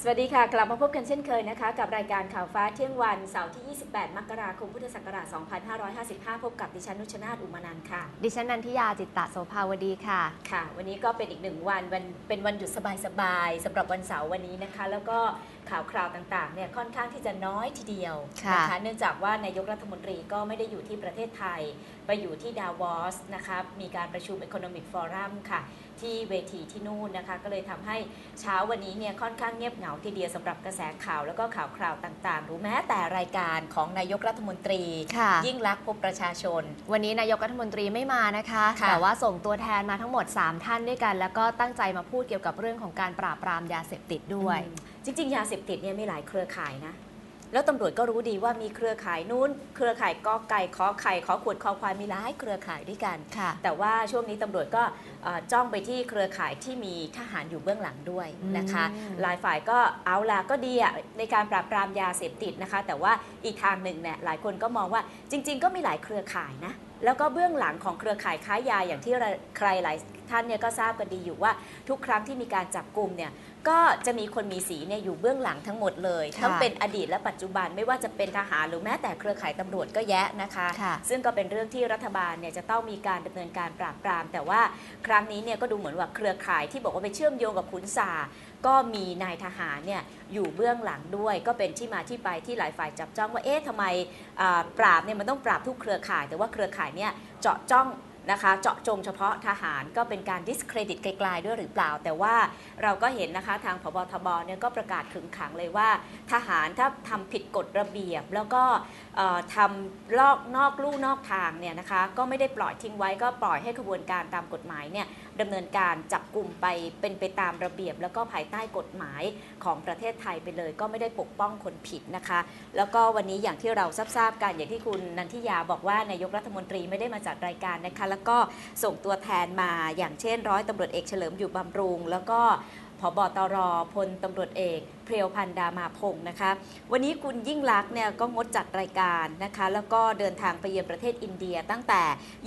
สวัสดีค่ะกลับมาพบกันเช่นเคยนะคะกับรายการข่าวฟ้าเที่ยงวันเสาร์ที่ 28 มกราคมพุทธศักราช 2555 พบกับดิฉันนุชนาถ อุมานันท์ค่ะดิฉันนันทิยาจิตตโสภาวดีค่ะค่ะวันนี้ก็เป็นอีกหนึ่งวันเป็นวันหยุดสบายๆสำหรับวันเสาร์วันนี้นะคะแล้วก็ข่าวคราวต่างๆเนี่ยค่อนข้างที่จะน้อยทีเดียวนะคะเนื่องจากว่านายกรัฐมนตรีก็ไม่ได้อยู่ที่ประเทศไทยไปอยู่ที่ดาวอสนะคะมีการประชุม Economic Forum ค่ะที่เวทีที่นู่นนะคะก็เลยทำให้เช้าวันนี้เนี่ยค่อนข้างเงียบเหงาทีเดียวสำหรับกระแสข่าวแล้วก็ข่าวคราวต่างๆหรือแม้แต่รายการของนายกรัฐมนตรียิ่งลักษณ์พบประชาชนวันนี้นายกรัฐมนตรีไม่มานะคะแต่ว่าส่งตัวแทนมาทั้งหมด3ท่านด้วยกันแล้วก็ตั้งใจมาพูดเกี่ยวกับเรื่องของการปราบปรามยาเสพติดด้วยจริงๆยาเสพติดเนี่ยมีหลายเครือข่ายนะแล้วตำรวจก็รู้ดีว่ามีเครือข่ายนู้นเครือข่ายกอไก่ขอไข่ขอขวดคอควายมีหลายเครือข่ายด้วยกันแต่ว่าช่วงนี้ตำรวจก็จ้องไปที่เครือข่ายที่มีทหารอยู่เบื้องหลังด้วยนะคะหลายฝ่ายก็เอาล่ะก็ดีในการปราบปรามยาเสพติดนะคะแต่ว่าอีกทางหนึ่งเนี่ยหลายคนก็มองว่าจริงๆก็มีหลายเครือข่ายนะแล้วก็เบื้องหลังของเครือข่ายค้ายาอย่างที่ใครหลายท่านเนี่ยก็ทราบกันดีอยู่ว่าทุกครั้งที่มีการจับกุมเนี่ยก็จะมีคนมีสีเนี่ยอยู่เบื้องหลังทั้งหมดเลยทั้งเป็นอดีตและปัจจุบันไม่ว่าจะเป็นทหารหรือแม้แต่เครือข่ายตำรวจก็แยะนะคะซึ่งก็เป็นเรื่องที่รัฐบาลเนี่ยจะต้องมีการดำเนินการปราบปรามแต่ว่าครั้งนี้เนี่ยก็ดูเหมือนว่าเครือข่ายที่บอกว่าไปเชื่อมโยงกับขุนศาก็มีนายทหารเนี่ยอยู่เบื้องหลังด้วยก็เป็นที่มาที่ไปที่หลายฝ่ายจับจ้องว่าเอ๊ะทำไมปราบเนี่ยมันต้องปราบทุกเครือข่ายแต่ว่าเครือข่ายเนี่ยเจาะจ้องนะคะเจาะจงเฉพาะทหารก็เป็นการ discredit ไกลๆด้วยหรือเปล่าแต่ว่าเราก็เห็นนะคะทางผบ.ทบ.เนี่ยก็ประกาศขึงขังเลยว่าทหารถ้าทำผิดกฎระเบียบแล้วก็ทำนอกลู่นอกทางเนี่ยนะคะก็ไม่ได้ปล่อยทิ้งไว้ก็ปล่อยให้ขบวนการตามกฎหมายเนี่ยดำเนินการจับกลุ่มไปเป็นไปตามระเบียบแล้วก็ภายใต้กฎหมายของประเทศไทยไปเลยก็ไม่ได้ปกป้องคนผิดนะคะแล้วก็วันนี้อย่างที่เราทราบกันอย่างที่คุณนันทิยาบอกว่านายกรัฐมนตรีไม่ได้มาจัดรายการนะคะแล้วก็ส่งตัวแทนมาอย่างเช่นร้อยตำรวจเอกเฉลิมอยู่บำรุงแล้วก็ผบ.ตร.พลตำรวจเอกเพรียวพันธ์ดามาพงศ์นะคะวันนี้คุณยิ่งลักษณ์เนี่ยก็งดจัดรายการนะคะแล้วก็เดินทางไปเยือนประเทศอินเดียตั้งแต่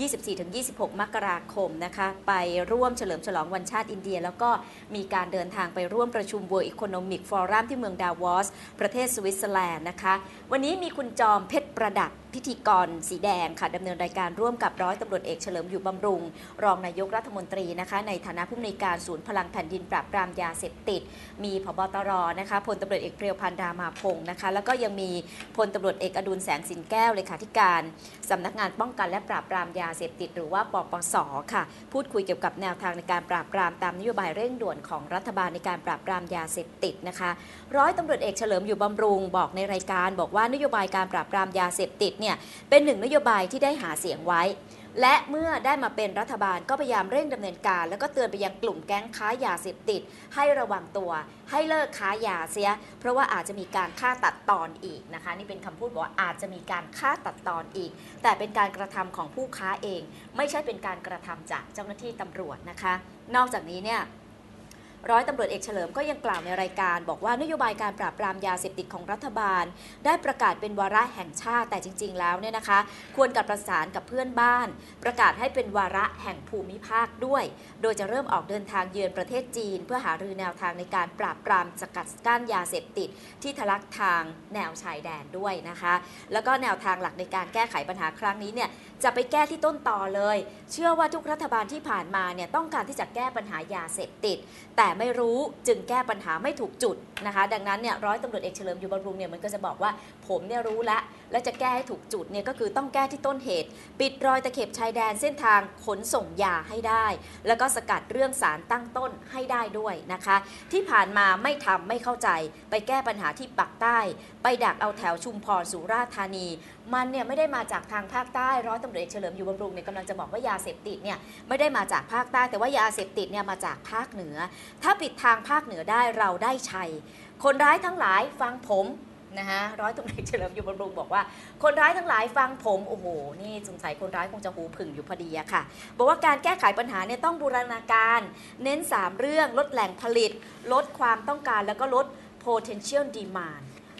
24-26 มกราคมนะคะไปร่วมเฉลิมฉลองวันชาติอินเดียแล้วก็มีการเดินทางไปร่วมประชุม World Economic Forum ที่เมืองดาวอสประเทศสวิตเซอร์แลนด์นะคะวันนี้มีคุณจอมเพชรประดับพิธีกรสีแดงค่ะดำเนินรายการร่วมกับร้อยตำรวจเอกเฉลิมอยู่บำรุงรองนายกรัฐมนตรีนะคะในฐานะผู้อำนวยการศูนย์พลังแผ่นดินปราบปรามยาเสพติดมีผบ.ตร.นะคะพลตำรวจเอกเพรียวพันธ์ดามาพงศ์นะคะแล้วก็ยังมีพลตำรวจเอกอดุลแสงสินแก้วเลขาธิการสำนักงานป้องกันและปราบปรามยาเสพติดหรือว่าปปส.ค่ะพูดคุยเกี่ยวกับแนวทางในการปราบปรามตามนโยบายเร่งด่วนของรัฐบาลในการปราบปรามยาเสพติดนะคะร้อยตำรวจเอกเฉลิมอยู่บำรุงบอกในรายการบอกว่านโยบายการปราบปรามยาเสพติดเนี่ยเป็นหนึ่งนโยบายที่ได้หาเสียงไว้และเมื่อได้มาเป็นรัฐบาลก็พยายามเร่งดำเนินการแล้วก็เตือนไปยังกลุ่มแก๊งค้ายาเสพติดให้ระวังตัวให้เลิกค้ายาเสียเพราะว่าอาจจะมีการฆ่าตัดตอนอีกนะคะนี่เป็นคำพูดบอกว่าอาจจะมีการฆ่าตัดตอนอีกแต่เป็นการกระทำของผู้ค้าเองไม่ใช่เป็นการกระทำจากเจ้าหน้าที่ตำรวจนะคะนอกจากนี้เนี่ยร้อยตำรวจเอกเฉลิมก็ยังกล่าวในรายการบอกว่านโยบายการปราบปรามยาเสพติดของรัฐบาลได้ประกาศเป็นวาระแห่งชาติแต่จริงๆแล้วเนี่ยนะคะควรกับประสานกับเพื่อนบ้านประกาศให้เป็นวาระแห่งภูมิภาคด้วยโดยจะเริ่มออกเดินทางเยือนประเทศจีนเพื่อหารือแนวทางในการปราบปรามสกัดกั้นยาเสพติดที่ทะลักทางแนวชายแดนด้วยนะคะแล้วก็แนวทางหลักในการแก้ไขปัญหาครั้งนี้เนี่ยจะไปแก้ที่ต้นตอเลยเชื่อว่าทุกรัฐบาลที่ผ่านมาเนี่ยต้องการที่จะแก้ปัญหายาเสพติดแต่ไม่รู้จึงแก้ปัญหาไม่ถูกจุดนะคะดังนั้นเนี่ยร้อยตำรวจเอกเฉลิมอยู่บำรุงเนี่ยมันก็จะบอกว่าผมเนี่ยรู้แล้วและจะแก้ให้ถูกจุดเนี่ยก็คือต้องแก้ที่ต้นเหตุปิดรอยตะเข็บชายแดนเส้นทางขนส่งยาให้ได้แล้วก็สกัดเรื่องสารตั้งต้นให้ได้ด้วยนะคะที่ผ่านมาไม่ทำไม่เข้าใจไปแก้ปัญหาที่ปักใต้ไปดักเอาแถวชุมพรสุราษฎร์ธานีมันเนี่ยไม่ได้มาจากทางภาคใต้ร้อยตำรวจเอกเฉลิมอยู่บำรุงเนี่ยกำลังจะบอกว่ายาเสพติดเนี่ยไม่ได้มาจากภาคใต้แต่ว่ายาเสพติดเนี่ยมาจากภาคเหนือถ้าปิดทางภาคเหนือได้เราได้ชัยคนร้ายทั้งหลายฟังผมนะคะร้อยตำรวจเอกเฉลิมอยู่บำรุงบอกว่าคนร้ายทั้งหลายฟังผมโอ้โหนี่สงสัยคนร้ายคงจะหูผึ่งอยู่พอดีอะค่ะบอกว่าการแก้ไขปัญหาเนี่ยต้องบูรณาการเน้น3เรื่องลดแหล่งผลิตลดความต้องการแล้วก็ลด potential demand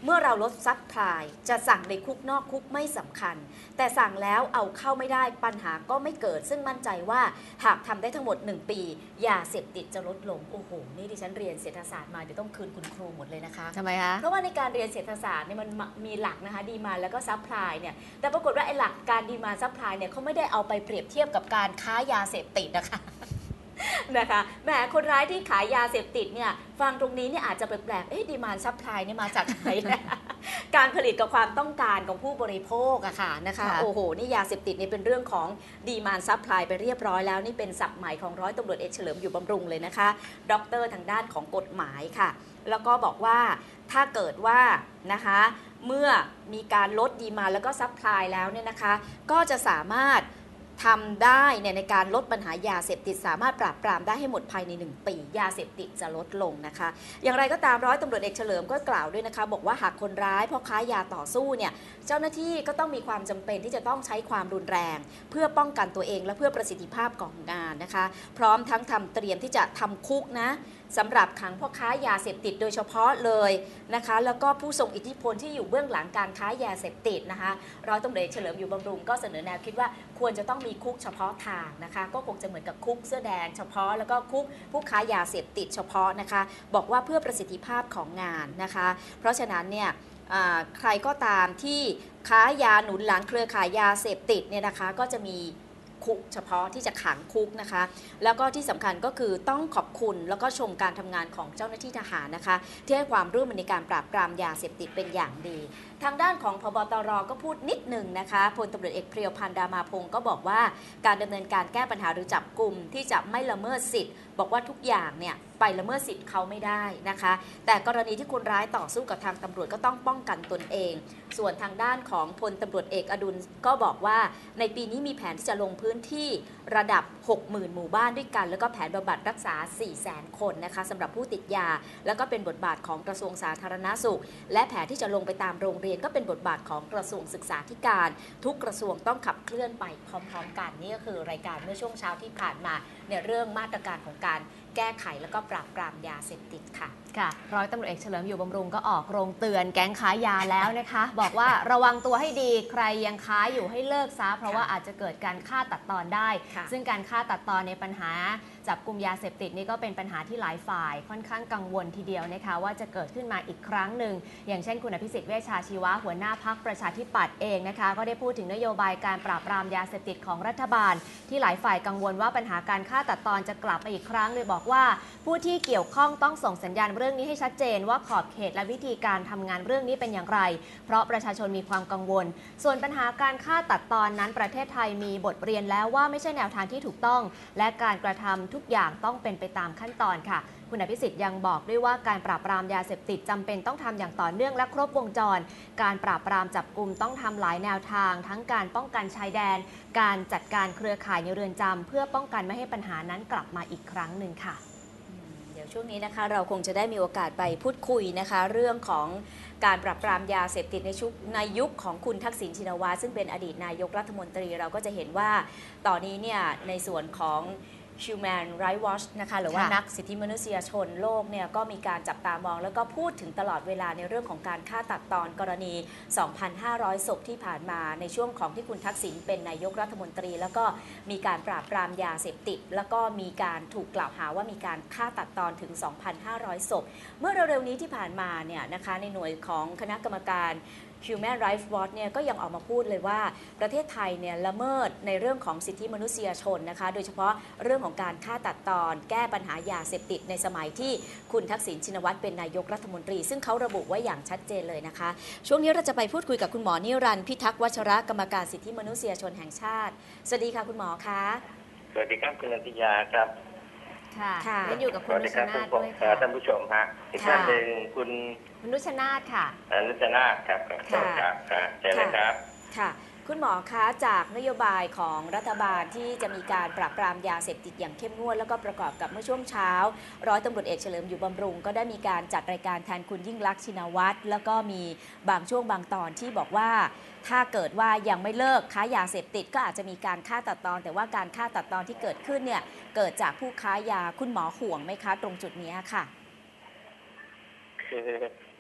เมื่อเราลดซัพพลายจะสั่งในคุกนอกคุกไม่สำคัญแต่สั่งแล้วเอาเข้าไม่ได้ปัญหาก็ไม่เกิดซึ่งมั่นใจว่าหากทำได้ทั้งหมด1ปียาเสพติดจะลดลงโอ้โหนี่ดิฉันเรียนเศรษฐศาสตร์มาเดี๋ยวต้องคืนคุณครูหมดเลยนะคะทำไมคะเพราะว่าในการเรียนเศรษฐศาสตร์เนี่ยมันมีหลักนะคะดีมานด์แล้วก็ซัพพลายเนี่ยแต่ปรากฏว่าไอ้หลักการดีมานด์ซัพพลายเนี่ยเขาไม่ได้เอาไปเปรียบเทียบกับการค้ายาเสพติดนะคะนะคะแหมคนร้ายที่ขายยาเสพติดเนี่ยฟังตรงนี้เนี่ยอาจจะแปลกๆดีมานด์ซัพพลายเนี่ยมาจากไหนนะการผลิตกับความต้องการของผู้บริโภคอะค่ะนะคะโอ้โหนี่ยาเสพติดเนี่ยเป็นเรื่องของดีมานด์ซัพพลายไปเรียบร้อยแล้วนี่เป็นศัพท์ใหม่ของร้อยตำรวจเอกเฉลิมอยู่บำรุงเลยนะคะด็อกเตอร์ทางด้านของกฎหมายค่ะแล้วก็บอกว่าถ้าเกิดว่านะคะเมื่อมีการลดดีมานด์แล้วก็ซัพพลายแล้วเนี่ยนะคะก็จะสามารถทำได้ในการลดปัญหายาเสพติดสามารถปราบปรามได้ให้หมดภายใน1 ปียาเสพติดจะลดลงนะคะอย่างไรก็ตามร้อยตำรวจเอกเฉลิมก็กล่าวด้วยนะคะบอกว่าหากคนร้ายพ่อค้ายาต่อสู้เนี่ยเจ้าหน้าที่ก็ต้องมีความจำเป็นที่จะต้องใช้ความรุนแรงเพื่อป้องกันตัวเองและเพื่อประสิทธิภาพของงานนะคะพร้อมทั้งทำเตรียมที่จะทำคุกนะสำหรับขังพ่อค้ายาเสพติดโดยเฉพาะเลยนะคะแล้วก็ผู้ทรงอิทธิพลที่อยู่เบื้องหลังการค้ายาเสพติดนะคะร้อยตำรวจเอกเฉลิมอยู่บำรุงก็เสนอแนวคิดว่าควรจะต้องมีคุกเฉพาะทางนะคะก็คงจะเหมือนกับคุกเสื้อแดงเฉพาะแล้วก็คุกผู้ค้ายาเสพติดเฉพาะนะคะบอกว่าเพื่อประสิทธิภาพของงานนะคะเพราะฉะนั้นเนี่ยใครก็ตามที่ค้ายาหนุนหลังเครือข่ายยาเสพติดเนี่ยนะคะก็จะมีคุกเฉพาะที่จะขังคุกนะคะแล้วก็ที่สำคัญก็คือต้องขอบคุณแล้วก็ชมการทำงานของเจ้าหน้าที่ทหารนะคะที่ให้ความร่วมมือในการปราบปรามยาเสพติดเป็นอย่างดีทางด้านของพบตรก็พูดนิดหนึ่งนะคะพลตำรวจเอกเพรียวพันธ์ดามาพงศ์ก็บอกว่าการดำเนินการแก้ปัญหาหรือจับกลุ่มที่จะไม่ละเมิดสิทธิ์บอกว่าทุกอย่างเนี่ยไปละเมิดสิทธิ์เขาไม่ได้นะคะแต่กรณีที่คนร้ายต่อสู้กับทางตำรวจก็ต้องป้องกันตนเองส่วนทางด้านของพลตำรวจเอกอดุลก็บอกว่าในปีนี้มีแผนที่จะลงพื้นที่ระดับ 60,000 หมู่บ้านด้วยกันแล้วก็แผนบำบัดรักษา 400,000 คนนะคะสำหรับผู้ติดยาแล้วก็เป็นบทบาทของกระทรวงสาธารณสุขและแผนที่จะลงไปตามโรงเรียนก็เป็นบทบาทของกระทรวงศึกษาธิการทุกกระทรวงต้องขับเคลื่อนไปพร้อมๆกันนี่ก็คือรายการเมื่อช่วงเช้าที่ผ่านมาเนี่ยเรื่องมาตรการของการแก้ไขแล้วก็ปราบปรามยาเสพติดค่ะค่ะร้อยตำรวจเอกเฉลิมอยู่บำรุงก็ออกโรงเตือนแก๊งค้ายาแล้วนะคะบอกว่าระวังตัวให้ดีใครยังค้าอยู่ให้เลิกซะเพราะว่าอาจจะเกิดการฆ่าตัดตอนได้ซึ่งการฆ่าตัดตอนในปัญหาจับกุมยาเสพติดนี่ก็เป็นปัญหาที่หลายฝ่ายค่อนข้างกังวลทีเดียวนะคะว่าจะเกิดขึ้นมาอีกครั้งหนึ่งอย่างเช่นคุณอภิสิทธิ์เวชชาชีวะหัวหน้าพรรคประชาธิปัตย์เองนะคะก็ได้พูดถึงนโยบายการปราบปรามยาเสพติดของรัฐบาลที่หลายฝ่ายกังวลว่าปัญหาการฆ่าตัดตอนจะกลับมาอีกครั้งเลยบอกว่าผู้ที่เกี่ยวข้องต้องส่งสัญญาณเรื่องนี้ให้ชัดเจนว่าขอบเขตและวิธีการทำงานเรื่องนี้เป็นอย่างไรเพราะประชาชนมีความกังวลส่วนปัญหาการฆ่าตัดตอนนั้นประเทศไทยมีบทเรียนแล้วว่าไม่ใช่แนวทางที่ถูกต้องและการกระทำทุกอย่างต้องเป็นไปตามขั้นตอนค่ะคุณอภิสิทธิ์ยังบอกด้วยว่าการปราบปรามยาเสพติดจำเป็นต้องทำอย่างต่อเนื่องและครบวงจรการปราบปรามจับกุมต้องทำหลายแนวทางทั้งการป้องกันชายแดนการจัดการเครือข่ายในเรือนจำเพื่อป้องกันไม่ให้ปัญหานั้นกลับมาอีกครั้งหนึ่งค่ะเดี๋ยวช่วงนี้นะคะเราคงจะได้มีโอกาสไปพูดคุยนะคะเรื่องของการปราบปรามยาเสพติดในยุคของคุณทักษิณชินวัตรซึ่งเป็นอดีตนายกรัฐมนตรีเราก็จะเห็นว่าตอนนี้เนี่ยในส่วนของHuman Rights Watch นะคะหรือว่านักสิทธิมนุษยชนโลกเนี่ยก็มีการจับตามองแล้วก็พูดถึงตลอดเวลาในเรื่องของการฆ่าตัดตอนกรณี 2,500 ศพที่ผ่านมาในช่วงของที่คุณทักษิณเป็นนายกรัฐมนตรีแล้วก็มีการปราบปรามยาเสพติดแล้วก็มีการถูกกล่าวหาว่ามีการฆ่าตัดตอนถึง 2,500 ศพเมื่อเร็วๆนี้ที่ผ่านมาเนี่ยนะคะในหน่วยของคณะกรรมการHuman Rights Watch เนี่ยก็ยังออกมาพูดเลยว่าประเทศไทยเนี่ยละเมิดในเรื่องของสิทธิมนุษยชนนะคะโดยเฉพาะเรื่องของการฆ่าตัดตอนแก้ปัญหายาเสพติดในสมัยที่คุณทักษิณชินวัตรเป็นนายกรัฐมนตรีซึ่งเขาระบุไว้อย่างชัดเจนเลยนะคะช่วงนี้เราจะไปพูดคุยกับคุณหมอนิรันดร์พิทักษ์วัชระกรรมการสิทธิมนุษยชนแห่งชาติสวัสดีค่ะคุณหมอคะสวัสดีครับคุณนันทิยาครับค่ะและอยู่กับคุณนุชนาถด้วยค่ะท่านผู้ชมฮะอีกท่านหนึ่งคุณนุชนาถค่ะนุชนาถครับครับเชิญเลยครับค่ะคุณหมอคะจากนโยบายของรัฐบาลที่จะมีการปราบปรามยาเสพติดอย่างเข้มงวดแล้วก็ประกอบกับเมื่อช่วงเช้าร้อยตำรวจเอกเฉลิมอยู่บำรุงก็ได้มีการจัดรายการแทนคุณยิ่งลักษณ์ชินวัตรแล้วก็มีบางช่วงบางตอนที่บอกว่าถ้าเกิดว่ายังไม่เลิกค้ายาเสพติดก็อาจจะมีการฆ่าตัดตอนแต่ว่าการฆ่าตัดตอนที่เกิดขึ้นเนี่ยเกิดจากผู้ค้ายาคุณหมอห่วงไหมคะตรงจุดนี้ค่ะคือ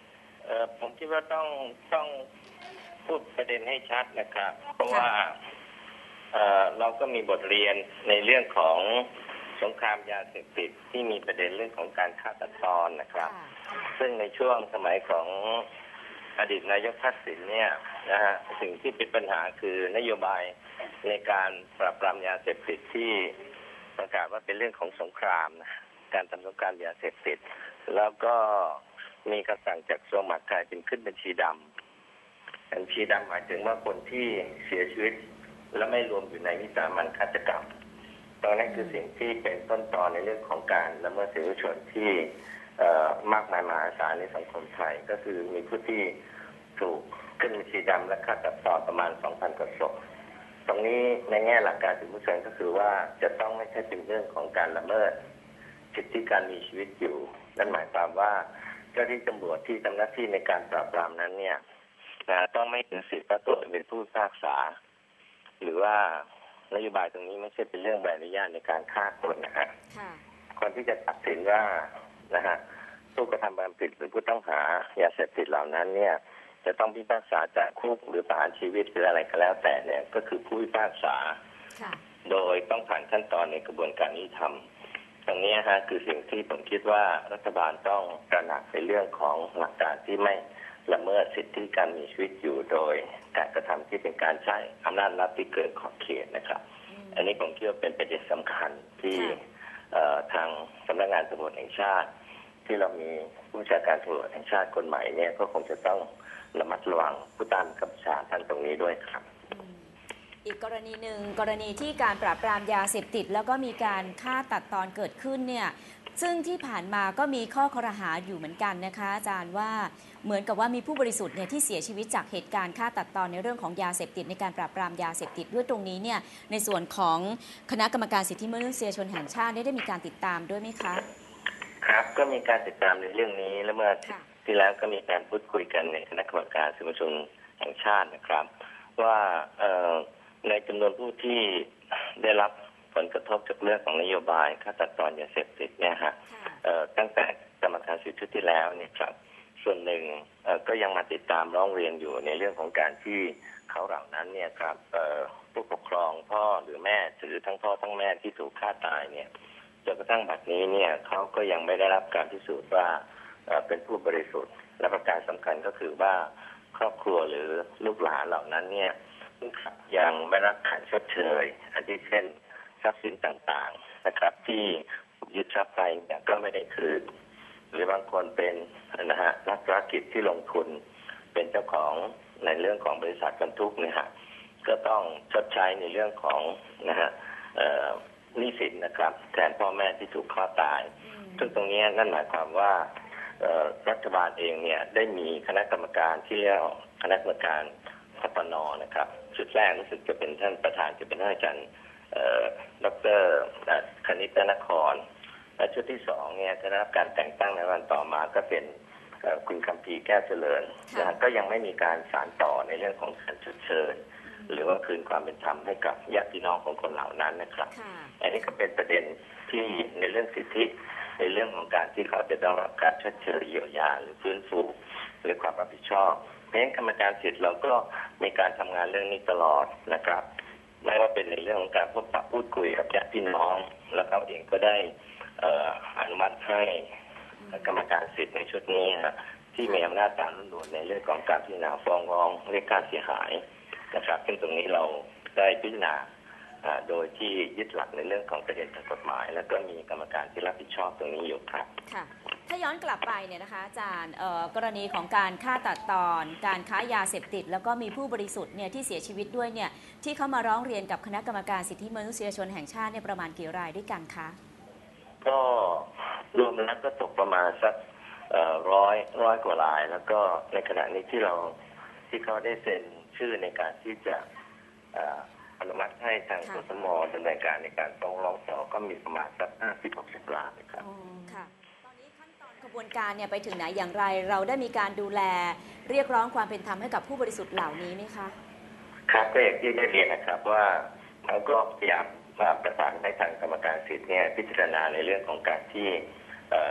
ผมคิดว่าต้องพูดประเด็นให้ชัดนะครับ เพราะว่าเราก็มีบทเรียนในเรื่องของสงครามยาเสพติดที่มีประเด็นเรื่องของการฆ่าตัดตอนนะครับ ซึ่งในช่วงสมัยของอดีตนายกทักษิณเนี่ยนะฮะสิ่งที่เป็นปัญหาคือนโยบายในการปราบปรามยาเสพติดที่ประกาศว่าเป็นเรื่องของสงครามนะการทำสงครามยาเสพติดแล้วก็มีคำสั่งจากกระทรวงมหาดไทยเป็นขึ้นบัญชีดำบัญชีดำหมายถึงว่าคนที่เสียชีวิตและไม่รวมอยู่ในวิสามันฆาตกรรมตรงนั้นคือสิ่งที่เป็นต้นตอในเรื่องของการละเมิดสิทธิมนุษยชนที่มากมายมหาศาลในสังคมไทยก็คือมีผู้ที่ถูกขึ้นบัญชีดำและฆ่าตัดตอนประมาณ 2,000 กว่าศพตรงนี้ในแง่หลักการสิทธิมนุษยชนก็คือว่าจะต้องไม่ใช่เป็นเรื่องของการละเมิดสิทธิการมีชีวิตอยู่นั่นหมายความว่าเจ้าที่ตำรวจที่ทำหน้าที่ในการปราบปรามนั้นเนี่ยต้องไม่ถือสิทธิ์ว่าตัวเป็นผู้พิพากษาหรือว่านโยบายตรงนี้ไม่ใช่เป็นเรื่องใบอนุญาตในการฆ่าคนนะฮะคนที่จะตัดสินว่านะฮะผู้กระทำความผิดหรือผู้ต้องหายาเสพติดเหล่านั้นเนี่ยจะต้องพิพากษาจำคุกหรือประหารชีวิตหรืออะไรก็แล้วแต่เนี่ยก็คือผู้พิพากษาโดยต้องผ่านขั้นตอนในกระบวนการยุติธรรมตรงนี้ฮะคือสิ่งที่ผมคิดว่ารัฐบาลต้องตระหนักในเรื่องของหลักการที่ไม่ละเมิดสิทธิการมีชีวิตอยู่โดยการกระทำที่เป็นการใช้อำนาจรัฐที่เกินขอบเขตนะครับอันนี้ผมคิดว่าเป็นประเด็นสำคัญที่ทางสำนักงานตำรวจแห่งชาติที่เรามีผู้บัญชาการตำรวจแห่งชาติคนใหม่เนี่ยก็คงจะต้องระมัดระวังผู้ต้านกับชาท่านตรงนี้ด้วยครับอีกกรณีหนึ่งกรณีที่การปราบปรามยาเสพติดแล้วก็มีการฆ่าตัดตอนเกิดขึ้นเนี่ยซึ่งที่ผ่านมาก็มีข้อครหาอยู่เหมือนกันนะคะอาจารย์ว่าเหมือนกับว่ามีผู้บริสุทธิ์เนี่ยที่เสียชีวิตจากเหตุการณ์ฆ่าตัดตอนในเรื่องของยาเสพติดในการปราบปรามยาเสพติดด้วยตรงนี้เนี่ยในส่วนของคณะกรรมการสิทธิมนุษยชนแห่งชาติได้มีการติดตามด้วยไหมคะครับก็มีการติดตามในเรื่องนี้แล้วเมื่อที่แล้วก็มีการพูดคุยกันในคณะกรรมการสิทธิมนุษยชนแห่งชาตินะครับว่าในจำนวนผู้ที่ได้รับผลกระทบจากเรื่องของนโยบายฆ่าตัดตอนยาเสพติดเนี่ยฮะตั้งแต่กรรมการสิทธิชุดที่แล้วเนี่ยครับส่วนหนึ่งก็ยังมาติดตามร้องเรียนอยู่ในเรื่องของการที่เขาเหล่านั้นเนี่ยครับผู้ปกครองพ่อหรือแม่หรือทั้งพ่อทั้งแม่ที่ถูกฆ่าตายเนี่ยจนกระทั่งบัดนี้เนี่ยเขาก็ยังไม่ได้รับการพิสูจน์ว่าเป็นผู้บริสุทธิ์และประการสำคัญก็คือว่าครอบครัวหรือลูกหลานเหล่านั้นเนี่ยยังไม่รับการชดเชยอันที่เช่นทรัพย์สินต่างๆนะครับที่ยึดทรัพย์ไปเนี่ยก็ไม่ได้คืนหรือบางคนเป็นนะฮะนักธุรกิจที่ลงทุนเป็นเจ้าของในเรื่องของบริษัทบรรทุกเนี่ยฮะก็ต้องชดใช้ในเรื่องของนะฮะหนี้สินนะครับแทนพ่อแม่ที่ถูกฆ่าตายซึ่งตรงนี้นั่นหมายความว่ารัฐบาลเองเนี่ยได้มีคณะกรรมการที่เรียกคณะกรรมการพปน.นะครับชุดแรกรู้สึกจะเป็นท่านประธานจะเป็นท่านอาจารย์ดร.คณิตนครและชุดที่สองเนี่ยจะได้รับการแต่งตั้งในวันต่อมาก็เป็นคุณคัมภีร์แก้วเจริญก็ยังไม่มีการสานต่อในเรื่องของการชดเชยหรือว่าคืนความเป็นธรรมให้กับญาติพี่น้องของคนเหล่านั้นนะครับอันนี้ก็เป็นประเด็นที่ในเรื่องสิทธิในเรื่องของการที่เขาจะต้องรับการชดเชยเยียวยาหรือฟื้นฟูหรือความรับผิดชอบเพราะฉะนั้นกรรมการสิทธิ์เราก็มีการทำงานเรื่องนี้ตลอดนะครับไม่ว่าเป็นในเรื่องของการพบปะพูดคุยกับญาติพี่น้องแล้วเขาเองก็ได้อนุมัติให้กรรมการสิทธิ์ในชุดนี้ที่มีอำนาจตามรัฐธรรมนูญในเรื่องของการพิจารณาฟ้องร้องเรียกค่าเสียหายนะครับซึ่งตรงนี้เราได้พิจารณาโดยที่ยึดหลักในเรื่องของประเด็นทางกฎหมายแล้วก็มีกรรมการที่รับผิดชอบตรงนี้อยู่ครับค่ะถ้าย้อนกลับไปเนี่ยนะคะอาจารย์กรณีของการฆ่าตัดตอนการค้ายาเสพติดแล้วก็มีผู้บริสุทธิ์เนี่ยที่เสียชีวิตด้วยเนี่ยที่เขามาร้องเรียนกับคณะกรรมการสิทธิมนุษยชนแห่งชาติเนี่ยประมาณกี่รายด้วยกันคะก็รวมแล้วก็ตกประมาณสักร้อยกว่ารายแล้วก็ในขณะนี้ที่เขาได้เซ็นชื่อในการที่จะอนุมัติให้ทางกสม.ดำเนินการในการฟ้องร้องต่อก็มีประมาณสัก50-60 รายครับค่ะตอนนี้ขั้นตอนกระบวนการเนี่ยไปถึงไหนอย่างไรเราได้มีการดูแลเรียกร้องความเป็นธรรมให้กับผู้บริสุทธิ์เหล่านี้ไหมคะครับก็อย่างที่ได้เรียนนะครับว่าเราก็พยายามประสานให้ทางกรรมการสิทธิ์เนี่ยพิจารณาในเรื่องของการที่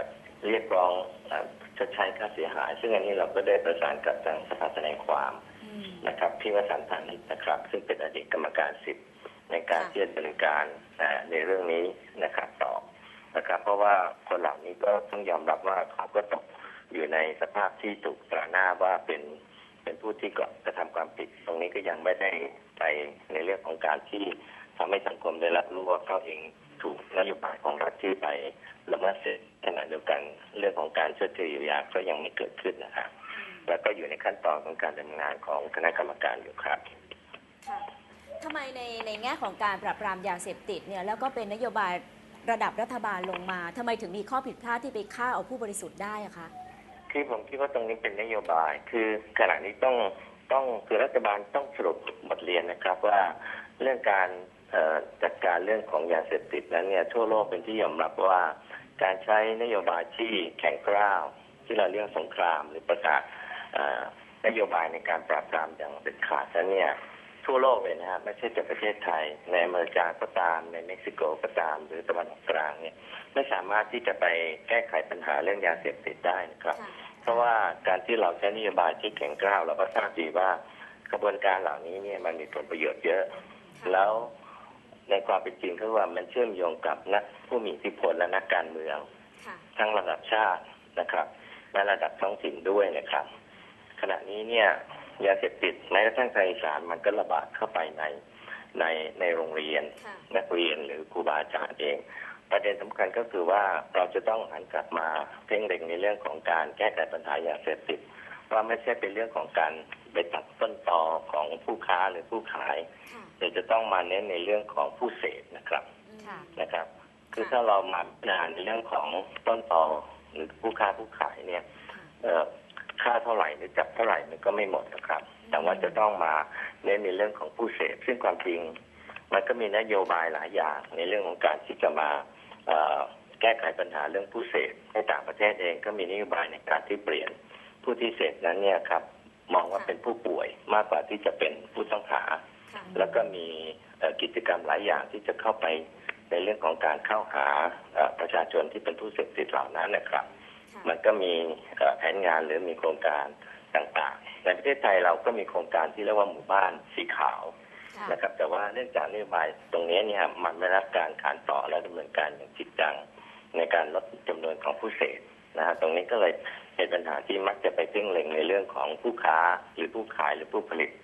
เรียกร้องชดใช้ค่าเสียหายซึ่งอันนี้เราก็ได้ประสานกับทางสภาทนายความนะครับที่วสันต์พาณิชย์นะครับซึ่งเป็นอดีตกรรมการสิทธิ์ในการที่จะดำเนินการในเรื่องนี้นะครับต่อนะครับเพราะว่าคนเหล่านี้ก็ต้องยอมรับว่าเขาก็ตกอยู่ในสภาพที่ถูกตราหน้าว่าเป็นผู้ที่กระทำความผิดตรงนี้ก็ยังไม่ได้ไปในเรื่องของการที่ทำให้สังคมได้รับรู้ว่าเขาเองถูกนโยบายของรัฐที่ไปละเมิดสิทธิขณะเดียวกันเรื่องของการชดเชยเยียวยาก็ยังไม่เกิดขึ้นนะครับแล้วก็อยู่ในขั้นตอนของการดำเนินงานของคณะกรรมการอยู่ครับค่ะทำไมในแง่ของการปราบปรามยาเสพติดเนี่ยแล้วก็เป็นนโยบายระดับรัฐบาลลงมาทำไมถึงมีข้อผิดพลาดที่ไปฆ่าเอาผู้บริสุทธิ์ได้อะคะคือผมคิดว่าตรงนี้เป็นนโยบายคือขณะนี้ต้องคือรัฐบาลต้องสรุปบทเรียนนะครับว่าเรื่องการจัดการเรื่องของยาเสพติดนั้นเนี่ยทั่วโลกเป็นที่ยอมรับว่าการใช้นโยบายที่แข็งกร้าวที่เราเรียกสงครามหรือประกาศนโยบายในการปราบปรามอย่างเด็ดขาดนั้นเนี่ยทั่วโลกเลยนะครับไม่ใช่แต่ประเทศไทยในอเมริกาก็ตามในเม็กซิโกก็ตามหรือตะวันออกกลางเนี่ยไม่สามารถที่จะไปแก้ไขปัญหาเรื่องยาเสพติดได้นะครับเพราะว่าการที่เราใช้นโยบายที่แข็งกร้าวเราก็ทราบดีว่ากระบวนการเหล่านี้เนี่ยมันมีผลประโยชน์เยอะแล้วในความเป็นจริงคือว่ามันเชื่อมโยงกับนักผู้มีอิทธิพลและนักการเมืองทั้งระดับชาตินะครับและระดับท้องถิ่นด้วยนะครับขณะนี้เนี่ยยาเสพติดแม้กระทั่งทางอีสานมันก็ระบาดเข้าไปในโรงเรียนนักเรียนหรือครูบาอาจารย์เองประเด็นสำคัญก็คือว่าเราจะต้องหันกลับมาเพ่งเล็งในเรื่องของการแก้ไขปัญหายาเสพติดว่าไม่ใช่เป็นเรื่องของการไปตัดต้นตอของผู้ค้าหรือผู้ขายแต่จะต้องมาเน้นในเรื่องของผู้เสพนะครับคือถ้าเรามาพิจารณาในเรื่องของต้นตอหรือผู้ค้าผู้ขายเนี่ยค่าเท่าไหร่หรือจับเท่าไหร่มันก็ไม่หมดนะครับแต่ว่าจะต้องมาเน้นในเรื่องของผู้เสพซึ่งความจริงมันก็มีนโยบายหลายอย่างในเรื่องของการที่จะมาแก้ไขปัญหาเรื่องผู้เสพในต่างประเทศเองก็มีนโยบายในการที่เปลี่ยนผู้ที่เสพนั้นเนี่ยครับมองว่าเป็นผู้ป่วยมากกว่าที่จะเป็นผู้ต้องหาแล้วก็มีกิจกรรมหลายอย่างที่จะเข้าไปในเรื่องของการเข้าหาประชาชนที่เป็นผู้เสพติดเหล่านั้นนะครับมันก็มีแผนงานหรือมีโครงการต่างๆในประเทศไทยเราก็มีโครงการที่เรียกว่าหมู่บ้านสีขาวนะครับแต่ว่าเนื่องจากนโยบายตรงนี้เนี่ยมันไม่รับการขานต่อและดำเนินการอย่างจริงจังในการลดจำนวนของผู้เสพนะฮะตรงนี้ก็เลยเป็นปัญหาที่มักจะไปเพ่งเล็งในเรื่องของผู้ค้าหรือผู้ขายหรือผู้ผลิต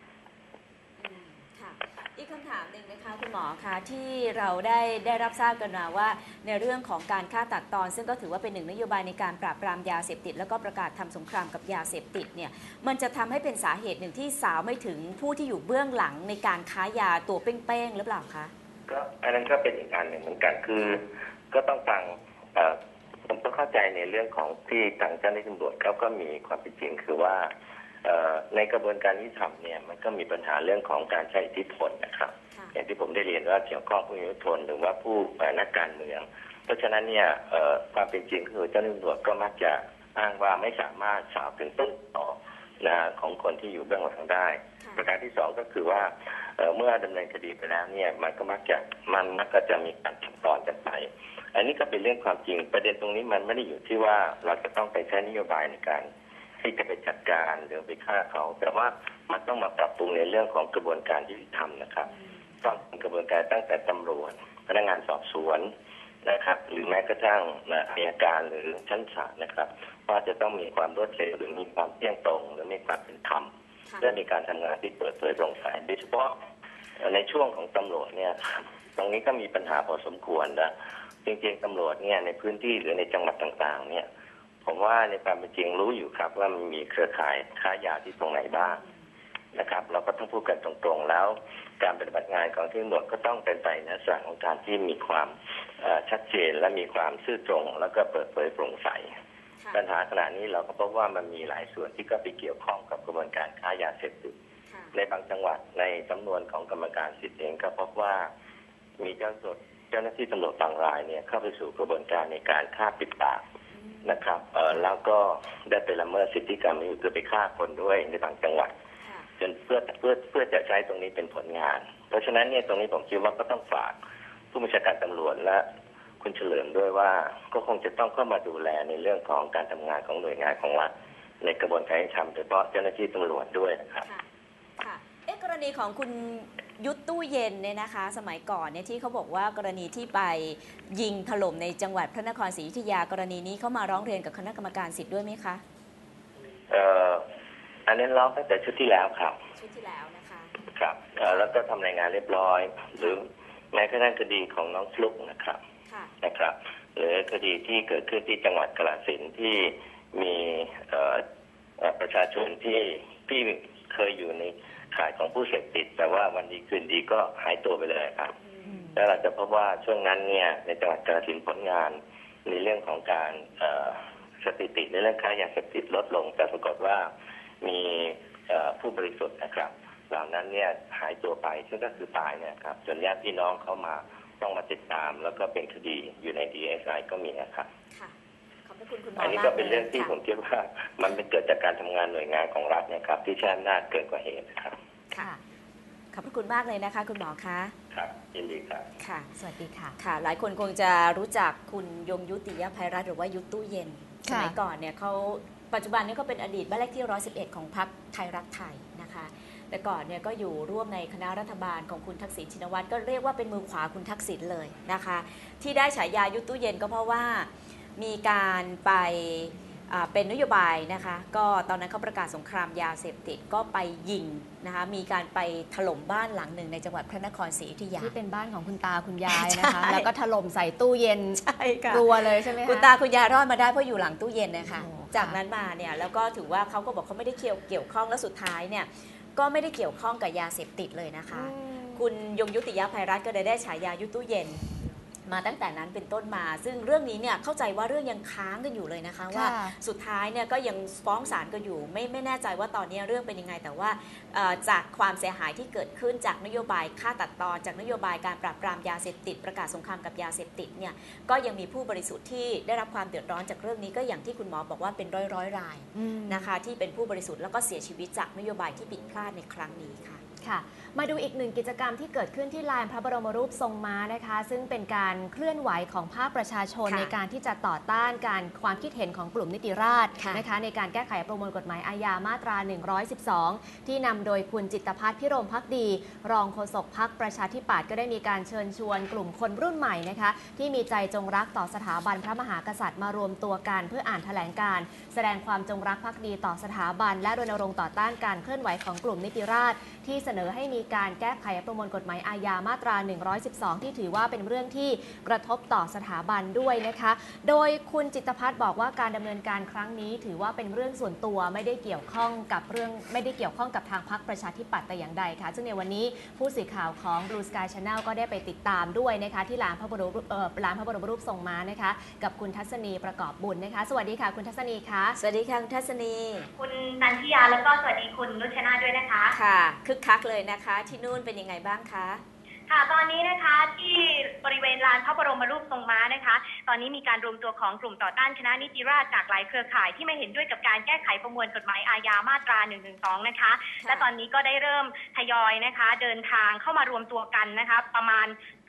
อีกคำถามหนึ่งนะคะคุณหมอคะที่เราได้รับทราบกันมาว่าในเรื่องของการฆ่าตัดตอนซึ่งก็ถือว่าเป็นหนึ่งนโยบายในการปราบปรามยาเสพติดแล้วก็ประกาศทำสงครามกับยาเสพติดเนี่ยมันจะทำให้เป็นสาเหตุหนึ่งที่สาวไม่ถึงผู้ที่อยู่เบื้องหลังในการค้ายาตัวเป้งๆหรือเปล่าคะก็อันนั้นก็เป็นอีกอันหนึ่งเหมือนกันคือก็ต้องฟังผมต้องเข้าใจในเรื่องของที่ทางเจ้าหน้าที่ตำรวจเขาก็มีความเป็นจริงคือว่าในกระบวนการยุติธรรมเนี่ยมันก็มีปัญหาเรื่องของการใช้อิทธิพลนะครับอย่างที่ผมได้เรียนว่าเกี่ยวข้องผู้มีอิทธิพลหรือว่าผู้นักการเมืองเพราะฉะนั้นเนี่ยความเป็นจริงคือเจ้าหน้าที่ตำรวจก็มักจะอ้างว่าไม่สามารถสาวถึงต้นตอของคนที่อยู่เบื้องหลังได้ประการที่สองก็คือว่าเมื่อดำเนินคดีไปแล้วเนี่ยมันก็มักจะมีการตัดตอนกันไปอันนี้ก็เป็นเรื่องความจริงประเด็นตรงนี้มันไม่ได้อยู่ที่ว่าเราจะต้องไปใช้นโยบายในการที่จะไปจัดการหรือไปฆ่าเขาแต่ว่ามันต้องมาปรับปรุงในเรื่องของกระบวนการยุติธรรมนะครับต้องเป็นกระบวนการตั้งแต่ตำรวจพนักงานสอบสวนนะครับหรือแม้กระทั่งอัยการหรือชั้นศาลนะครับว่าจะต้องมีความรวดเร็วหรือมีความเที่ยงตรงหรือมีความเป็นธรรมและมีการทำงานที่เปิดเผยโปร่งใสโดยเฉพาะในช่วงของตำรวจเนี่ยตรงนี้ก็มีปัญหาพอสมควรนะจริงๆตำรวจเนี่ยในพื้นที่หรือในจังหวัดต่างๆเนี่ยผมว่าในความเป็นจริงรู้อยู่ครับว่ามันมีเครือข่ายค้ายาที่ตรงไหนบ้างนะครับเราก็ต้องพูดกันตรงๆแล้วการปฏิบัติงานของที่ตำรวจก็ต้องเป็นไปในลักษณะของการที่มีความชัดเจนและมีความซื่อตรงแล้วก็เปิดเผยโปร่งใสปัญหาขณะนี้เราก็พบว่ามันมีหลายส่วนที่ก็ไปเกี่ยวข้องกับกระบวนการค้ายาเสพติดในบางจังหวัดในสำนวนของกรรมการสิทธิ์เองก็พบว่ามีเจ้าหน้าที่ตำรวจบางรายเนี่ยเข้าไปสู่กระบวนการในการฆ่าปิดปากนะครับแล้วก็ได้ไปละเมิดสิทธิกรรมนี้คือไปฆ่าคนด้วยในบางจังหวัดจนเพื่อจะใช้ตรงนี้เป็นผลงานเพราะฉะนั้นเนี่ยตรงนี้ผมคิดว่าก็ต้องฝากผู้บัญชาการตำรวจและคุณเฉลิมด้วยว่าก็คงจะต้องเข้ามาดูแลในเรื่องของการทำงานของหน่วยงานของรัฐในกระบวนการยุติธรรมโดยเฉพาะเจ้าหน้าที่ตำรวจด้วยนะครับค่ะกรณีของคุณยุทธตู้เย็นเนี่ยนะคะ สมัยก่อนเนี่ยที่เขาบอกว่ากรณีที่ไปยิงถล่มในจังหวัดพระนครศรีอยุธยากรณีนี้เขามาร้องเรียนกับคณะกรรมการสิทธิ์ด้วยไหมคะอันนี้ร้องตั้งแต่ชุดที่แล้วครับชุดที่แล้วนะคะครับแล้วก็ทำรายงานเรียบร้อยหรือแม้กระทั่งคดีของน้องฟลุ๊กนะครับหรือคดีที่เกิดขึ้นที่จังหวัดกาฬสินธุ์ที่มีประชาชนที่เคยอยู่ในข่ายของผู้เสพติดแต่ว่าวันดีคืนดีก็หายตัวไปเลยครับแล้วเราจะพบว่าช่วงนั้นเนี่ยในจังหวัดกาฬสินธุ์ผลงานในเรื่องของการสถิติในเรื่องค้ายาเสพติดลดลงแต่ปรากฏว่ามีผู้บริสุทธิ์นะครับเหล่านั้นเนี่ยหายตัวไปซึ่งก็คือตายเนี่ยครับจนญาติพี่น้องเข้ามาต้องมาติดตามแล้วก็เป็นคดีอยู่ใน DSI ก็มีนะครับขอบคุณคุณหมออันนี้ก็เป็นเรื่องที่ผมคิดว่ามันเป็นเกิดจากการทำงานหน่วยงานของรัฐเนี่ยครับที่ใช้อำนาจเกินกว่าเหตุนะครับค่ะขอบคุณมากเลยนะคะคุณหมอคะครับยินดีครับค่ะสวัสดีค่ะค่ะหลายคนคงจะรู้จักคุณยงยุติยภัยรัตน์หรือว่ายุทธตู้เย็นสมัยก่อนเนี่ยเขาปัจจุบันนี้ก็เป็นอดีตบ้านเลขที่111ของพรรคไทยรักไทยนะคะแต่ก่อนเนี่ยก็อยู่ร่วมในคณะรัฐบาลของคุณทักษิณชินวัตรก็เรียกว่าเป็นมือขวาคุณทักษิณเลยนะคะที่ได้ฉายายุทธตู้เย็นก็เพราะว่ามีการไปเป็นนโยบายนะคะก็ตอนนั้นเขาประกาศสงครามยาเสพติดก็ไปยิงนะคะมีการไปถล่มบ้านหลังหนึ่งในจังหวัดพระนครศรีอยุธยาที่เป็นบ้านของคุณตาคุณยายนะคะแล้วก็ถล่มใส่ตู้เย็นกลัวเลยใช่ไหมคะคุณตาคุณยายรอดมาได้เพราะอยู่หลังตู้เย็นนะคะจากนั้นมาเนี่ยแล้วก็ถือว่าเขาก็บอกเขาไม่ได้เกี่ยวข้องและสุดท้ายเนี่ยก็ไม่ได้เกี่ยวข้องกับยาเสพติดเลยนะคะคุณยงยุติยภัยรัตน์ก็เลยได้ฉายายุทธตู้เย็นมาตั้งแต่นั้นเป็นต้นมาซึ่งเรื่องนี้เนี่ยเข้าใจว่าเรื่องยังค้างกันอยู่เลยนะคะว่าสุดท้ายเนี่ยก็ยังฟ้องศาลกันอยู่ไม่แน่ใจว่าตอนนี้เรื่องเป็นยังไงแต่ว่าจากความเสียหายที่เกิดขึ้นจากนโยบายฆ่าตัดตอนจากนโยบายการปราบปรามยาเสพติดประกาศสงครามกับยาเสพติดเนี่ยก็ยังมีผู้บริสุทธิ์ที่ได้รับความเดือดร้อนจากเรื่องนี้ก็อย่างที่คุณหมอบอกว่าเป็นร้อยรายนะคะที่เป็นผู้บริสุทธิ์แล้วก็เสียชีวิตจากนโยบายที่ผิดพลาดในครั้งนี้ค่ะมาดูอีกหนึ่งกิจกรรมที่เกิดขึ้นที่ลานพระบรมรูปทรงม้านะคะซึ่งเป็นการเคลื่อนไหวของภาคประชาชนในการที่จะต่อต้านการความคิดเห็นของกลุ่มนิติราษฎร์นะคะในการแก้ไขประมวลกฎหมายอาญามาตรา 112 ที่นำโดยคุณจิตรภัทร พิรมภักดีรองโฆษกพรรคประชาธิปัตย์ก็ได้มีการเชิญชวนกลุ่มคนรุ่นใหม่นะคะที่มีใจจงรักต่อสถาบันพระมหากษัตริย์มารวมตัวกันเพื่ออ่านแถลงการณ์แสดงความจงรักภักดีต่อสถาบันและรณรงค์ต่อต้านการเคลื่อนไหวของกลุ่มนิติราษฎร์ที่เสนอให้มีการแก้ไขประมวลกฎหมายอาญามาตรา 112 ที่ถือว่าเป็นเรื่องที่กระทบต่อสถาบันด้วยนะคะโดยคุณจิตรภัทรบอกว่าการดำเนินการครั้งนี้ถือว่าเป็นเรื่องส่วนตัวไม่ได้เกี่ยวข้องกับทางพรรคประชาธิปัตย์แต่อย่างใดค่ะซึ่งในวันนี้ผู้สื่อข่าวของ Blue Sky Channel ก็ได้ไปติดตามด้วยนะคะที่ลานพระบรมรูปทรงม้านะคะกับคุณทัศนีประกอบบุญนะคะสวัสดีค่ะคุณทัศนีคะสวัสดีค่ะคุณทัศนีคุณนันทิยาแล้วก็สวัสดีคุณนุชนาด้วยนะคะค่ะคึกคักเลยนะคะที่นู่นเป็นยังไงบ้างคะค่ะตอนนี้นะคะที่บริเวณลานพระบรมรูปทรงม้านะคะตอนนี้มีการรวมตัวของกลุ่มต่อต้านคณะนิติราษฎร์จากหลายเครือข่ายที่ไม่เห็นด้วยกับการแก้ไขประมวลกฎหมายอาญามาตรา 112 นะคะและตอนนี้ก็ได้เริ่มทยอยนะคะเดินทางเข้ามารวมตัวกันนะคะประมาณ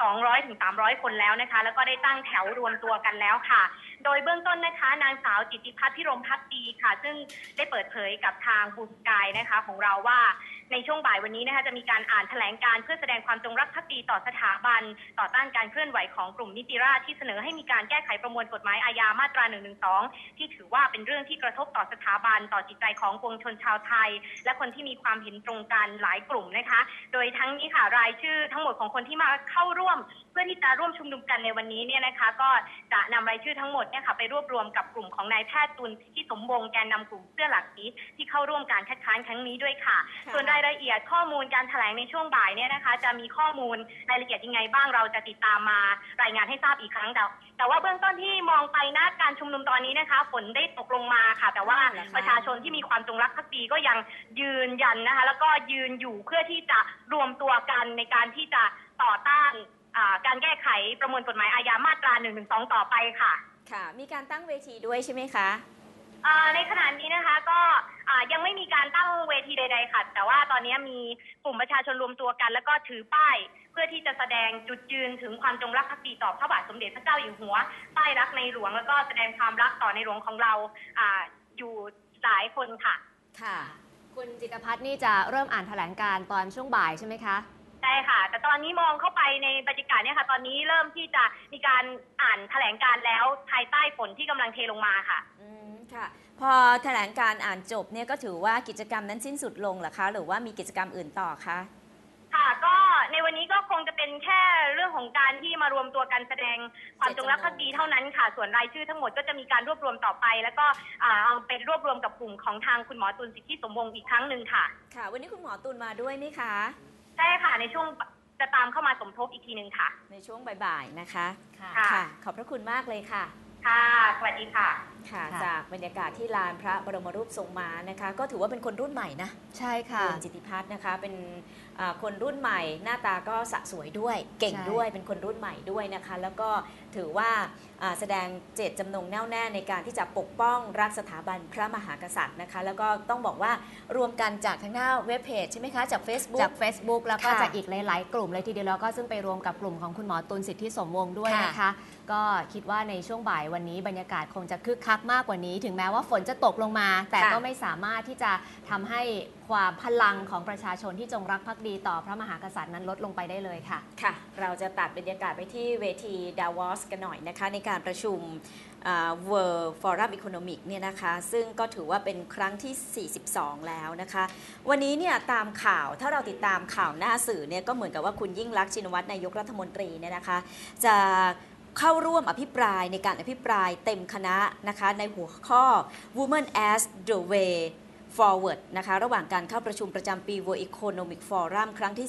200-300 คนแล้วนะคะแล้วก็ได้ตั้งแถวรวมตัวกันแล้วค่ะโดยเบื้องต้นนะคะนางสาวจิตติภัทร พิรมภักดีค่ะซึ่งได้เปิดเผยกับทางบูสกายนะคะของเราว่าในช่วงบ่ายวันนี้นะคะจะมีการอ่านแถลงการเพื่อแสดงความจงรักภักดีต่อสถาบันต่อต้านการเคลื่อนไหวของกลุ่มนิติราษฎร์ที่เสนอให้มีการแก้ไขประมวลกฎหมายอาญามาตรา 112 ที่ถือว่าเป็นเรื่องที่กระทบต่อสถาบันต่อจิตใจของปวงชนชาวไทยและคนที่มีความเห็นตรงกันหลายกลุ่มนะคะโดยทั้งนี้ค่ะรายชื่อทั้งหมดของคนที่มาเข้าร่วมเพื่อที่จะร่วมชุมนุมกันในวันนี้เนี่ยนะคะก็จะนำรายชื่อทั้งหมดเนี่ยค่ะไปรวบรวมกับกลุ่มของนายแพทย์ตุลที่สมวงศ์แกนนำกลุ่มเสื้อหลักสีที่เข้าร่วมการคัดค้านครั้งนี้ด้วยค่ะส่วนรายละเอียดข้อมูลการแถลงในช่วงบ่ายเนี่ยนะคะจะมีข้อมูลรายละเอียดยังไงบ้างเราจะติดตามมารายงานให้ทราบอีกครั้งแต่ว่าเบื้องต้นที่มองไปณการชุมนุมตอนนี้นะคะฝนได้ตกลงมาค่ะแต่ว่าประชาชนที่มีความจงรักภักดีก็ยังยืนยันนะคะแล้วก็ยืนอยู่เพื่อที่จะรวมตัวกันในการที่จะต่อต้านการแก้ไขประมวลกฎหมายอาญามาตรา 112 ต่อไปค่ะค่ะมีการตั้งเวทีด้วยใช่ไหมคะในขณะนี้นะคะก็ยังไม่มีการตั้งเวทีใดๆค่ะแต่ว่าตอนนี้มีกลุ่มประชาชนรวมตัวกันแล้วก็ถือป้ายเพื่อที่จะแสดงจุดยืนถึงความจงรักภักดีต่อพระบาทสมเด็จพระเจ้าอยู่หัวป้ายรักในหลวงแล้วก็แสดงความรักต่อในหลวงของเราอยู่หลายคนค่ะค่ะคุณจิตรพัฒน์นี่จะเริ่มอ่านแถลงการณ์ตอนช่วงบ่ายใช่ไหมคะใช่ค่ะแต่ตอนนี้มองเข้าไปในบรรยากาศเนี่ยค่ะตอนนี้เริ่มที่จะมีการอ่านแถลงการณ์แล้วภายใต้ฝนที่กำลังเทลงมาค่ะค่ะพอแถลงการอ่านจบเนี่ยก็ถือว่ากิจกรรมนั้นสิ้นสุดลงเหรอคะหรือว่ามีกิจกรรมอื่นต่อคะค่ะก็ในวันนี้ก็คงจะเป็นแค่เรื่องของการที่มารวมตัวกันแสดงความจงรักภักดีเท่านั้นค่ะส่วนรายชื่อทั้งหมดก็จะมีการรวบรวมต่อไปแล้วก็เอาเป็นรวบรวมกับกลุ่มของทางคุณหมอตุลสิทธิสมวงศ์อีกครั้งหนึ่งค่ะค่ะวันนี้คุณหมอตุลมาด้วยไหมคะใช่ค่ะในช่วงจะตามเข้ามาสมทบอีกทีหนึ่งค่ะในช่วงบ่ายๆนะคะค่ะขอบพระคุณมากเลยค่ะค่ะสวัสดีค่ะค่ะจากบรรยากาศที่ลานพระบรมรูปทรงม้านะคะก็ถือว่าเป็นคนรุ่นใหม่นะใช่ค่ะคุณจิตติพัฒน์นะคะเป็นคนรุ่นใหม่หน้าตาก็สะสวยด้วยเก่งด้วยเป็นคนรุ่นใหม่ด้วยนะคะแล้วก็ถือว่าแสดงเจตจำนงแน่วแน่ในการที่จะปกป้องรักสถาบันพระมหากษัตริย์นะคะแล้วก็ต้องบอกว่ารวมกันจากทางหน้าเว็บเพจใช่ไหมคะจาก Facebook แล้วก็จากอีกหลายๆกลุ่มเลยทีเดียวแล้วก็ซึ่งไปรวมกับกลุ่มของคุณหมอตุลสิทธิสมวงศ์ด้วยนะคะก็คิดว่าในช่วงบ่ายวันนี้บรรยากาศคงจะคึกคักมากกว่านี้ถึงแม้ว่าฝนจะตกลงมาแต่ก็ไม่สามารถที่จะทำให้ความพลังของประชาชนที่จงรักภักดีต่อพระมหากษัตริย์นั้นลดลงไปได้เลยค่ะค่ะเราจะตัดบรรยากาศไปที่เวทีดาวอสกันหน่อยนะคะในการประชุมWorld Forum Economic เนี่ยนะคะซึ่งก็ถือว่าเป็นครั้งที่ 42 แล้วนะคะวันนี้เนี่ยตามข่าวถ้าเราติดตามข่าวหน้าสื่อเนี่ยก็เหมือนกับว่าคุณยิ่งลักษณ์ชินวัตรนายกรัฐมนตรีเนี่ยนะคะจะเข้าร่วมอภิปรายในการอภิปรายเต็มคณะนะคะในหัวข้อ Women as the Way Forward นะคะระหว่างการเข้าประชุมประจำปี World Economic Forum ครั้งที่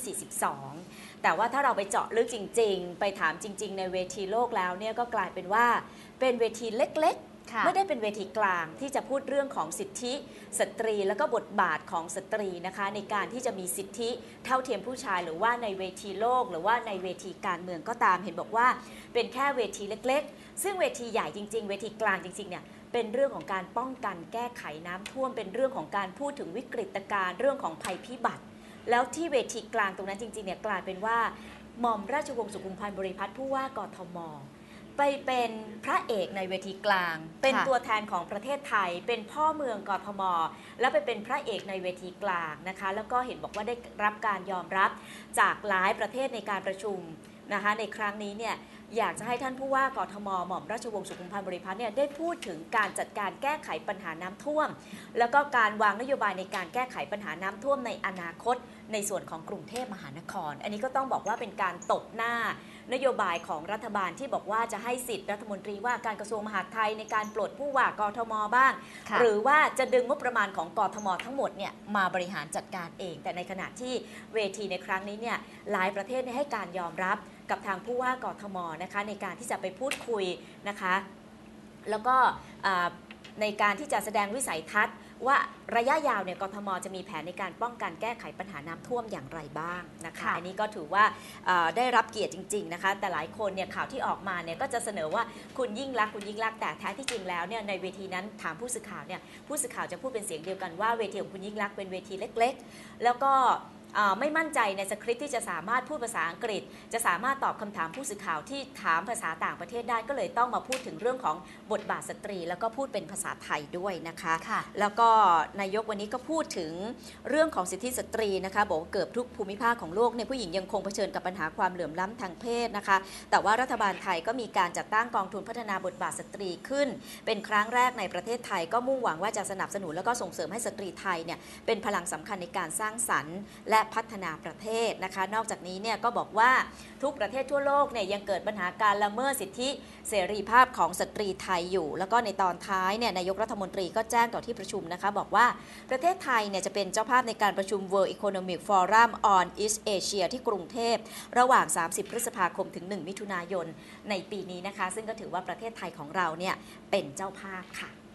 42 แต่ว่าถ้าเราไปเจาะลึกจริงๆไปถามจริงๆในเวทีโลกแล้วเนี่ยก็กลายเป็นว่าเป็นเวทีเล็กๆไม่ได้เป็นเวทีกลางที่จะพูดเรื่องของสิทธิสตรีแล้วก็บทบาทของสตรีนะคะในการที่จะมีสิทธิเท่าเทียมผู้ชายหรือว่าในเวทีโลกหรือว่าในเวทีการเมืองก็ตามเห็นบอกว่าเป็นแค่เวทีเล็กๆซึ่งเวทีใหญ่จริงๆเวทีกลางจริงๆเนี่ยเป็นเรื่องของการป้องกันแก้ไขน้ำท่วมเป็นเรื่องของการพูดถึงวิกฤตการณ์เรื่องของภัยพิบัติแล้วที่เวทีกลางตรงนั้นจริงๆเนี่ยกลายเป็นว่าหม่อมราชวงศ์สุขุมพันธ์บริพัตรผู้ว่ากทมไปเป็นพระเอกในเวทีกลางเป็นตัวแทนของประเทศไทยเป็นพ่อเมืองกทมแล้วไปเป็นพระเอกในเวทีกลางนะคะแล้วก็เห็นบอกว่าได้รับการยอมรับจากหลายประเทศในการประชุมนะคะในครั้งนี้เนี่ยอยากจะให้ท่านผู้ว่ากทมหม่อมราชวงศ์สุขุมพันธ์บริพัตรเนี่ยได้พูดถึงการจัดการแก้ไขปัญหาน้ำท่วมแล้วก็การวางนโยบายในการแก้ไขปัญหาน้ำท่วมในอนาคตในส่วนของกรุงเทพมหานครอันนี้ก็ต้องบอกว่าเป็นการตบหน้านโยบายของรัฐบาลที่บอกว่าจะให้สิทธิ์รัฐมนตรีว่าการกระทรวงมหาดไทยในการปลดผู้ว่ากทมบ้างหรือว่าจะดึงงบประมาณของกทมทั้งหมดเนี่ยมาบริหารจัดการเองแต่ในขณะที่เวทีในครั้งนี้เนี่ยหลายประเทศให้การยอมรับกับทางผู้ว่ากทมนะคะในการที่จะไปพูดคุยนะคะแล้วก็ในการที่จะแสดงวิสัยทัศน์ว่าระยะยาวเนี่ยกทมจะมีแผนในการป้องกันแก้ไขปัญหาน้ำท่วมอย่างไรบ้างนะคะอันนี้ก็ถือว่าได้รับเกียรติจริงๆนะคะแต่หลายคนเนี่ยข่าวที่ออกมาเนี่ยก็จะเสนอว่าคุณยิ่งลักษณ์แต่แท้ที่จริงแล้วเนี่ยในเวทีนั้นถามผู้สื่อข่าวเนี่ยผู้สื่อข่าวจะพูดเป็นเสียงเดียวกันว่าเวทีของคุณยิ่งลักษณ์เป็นเวทีเล็กๆแล้วก็ไม่มั่นใจในสคริปต์ที่จะสามารถพูดภาษาอังกฤษจะสามารถตอบคำถามผู้สื่อข่าวที่ถามภาษาต่างประเทศได้ก็เลยต้องมาพูดถึงเรื่องของบทบาทสตรีแล้วก็พูดเป็นภาษาไทยด้วยนะคะแล้วก็นายกวันนี้ก็พูดถึงเรื่องของสิทธิสตรีนะคะบอกว่าเกือบทุกภูมิภาคของโลกเนี่ยผู้หญิงยังคงเผชิญกับปัญหาความเหลื่อมล้ำทางเพศนะคะแต่ว่ารัฐบาลไทยก็มีการจัดตั้งกองทุนพัฒนาบทบาทสตรีขึ้นเป็นครั้งแรกในประเทศไทยก็มุ่งหวังว่าจะสนับสนุนแล้วก็ส่งเสริมให้สตรีไทยเนี่ยเป็นพลังสำคัญในการสร้างสรรค์และพัฒนาประเทศนะคะนอกจากนี้เนี่ยก็บอกว่าทุกประเทศทั่วโลกเนี่ยยังเกิดปัญหาการละเมิดสิทธิเสรีภาพของสตรีไทยอยู่แล้วก็ในตอนท้ายเนี่ยนายกรัฐมนตรีก็แจ้งต่อที่ประชุมนะคะบอกว่าประเทศไทยเนี่ยจะเป็นเจ้าภาพในการประชุม World Economic Forum on East Asia ที่กรุงเทพระหว่าง30พฤษภาคมถึง1มิถุนายนในปีนี้นะคะซึ่งก็ถือว่าประเทศไทยของเราเนี่ยเป็นเจ้าภาพค่ะ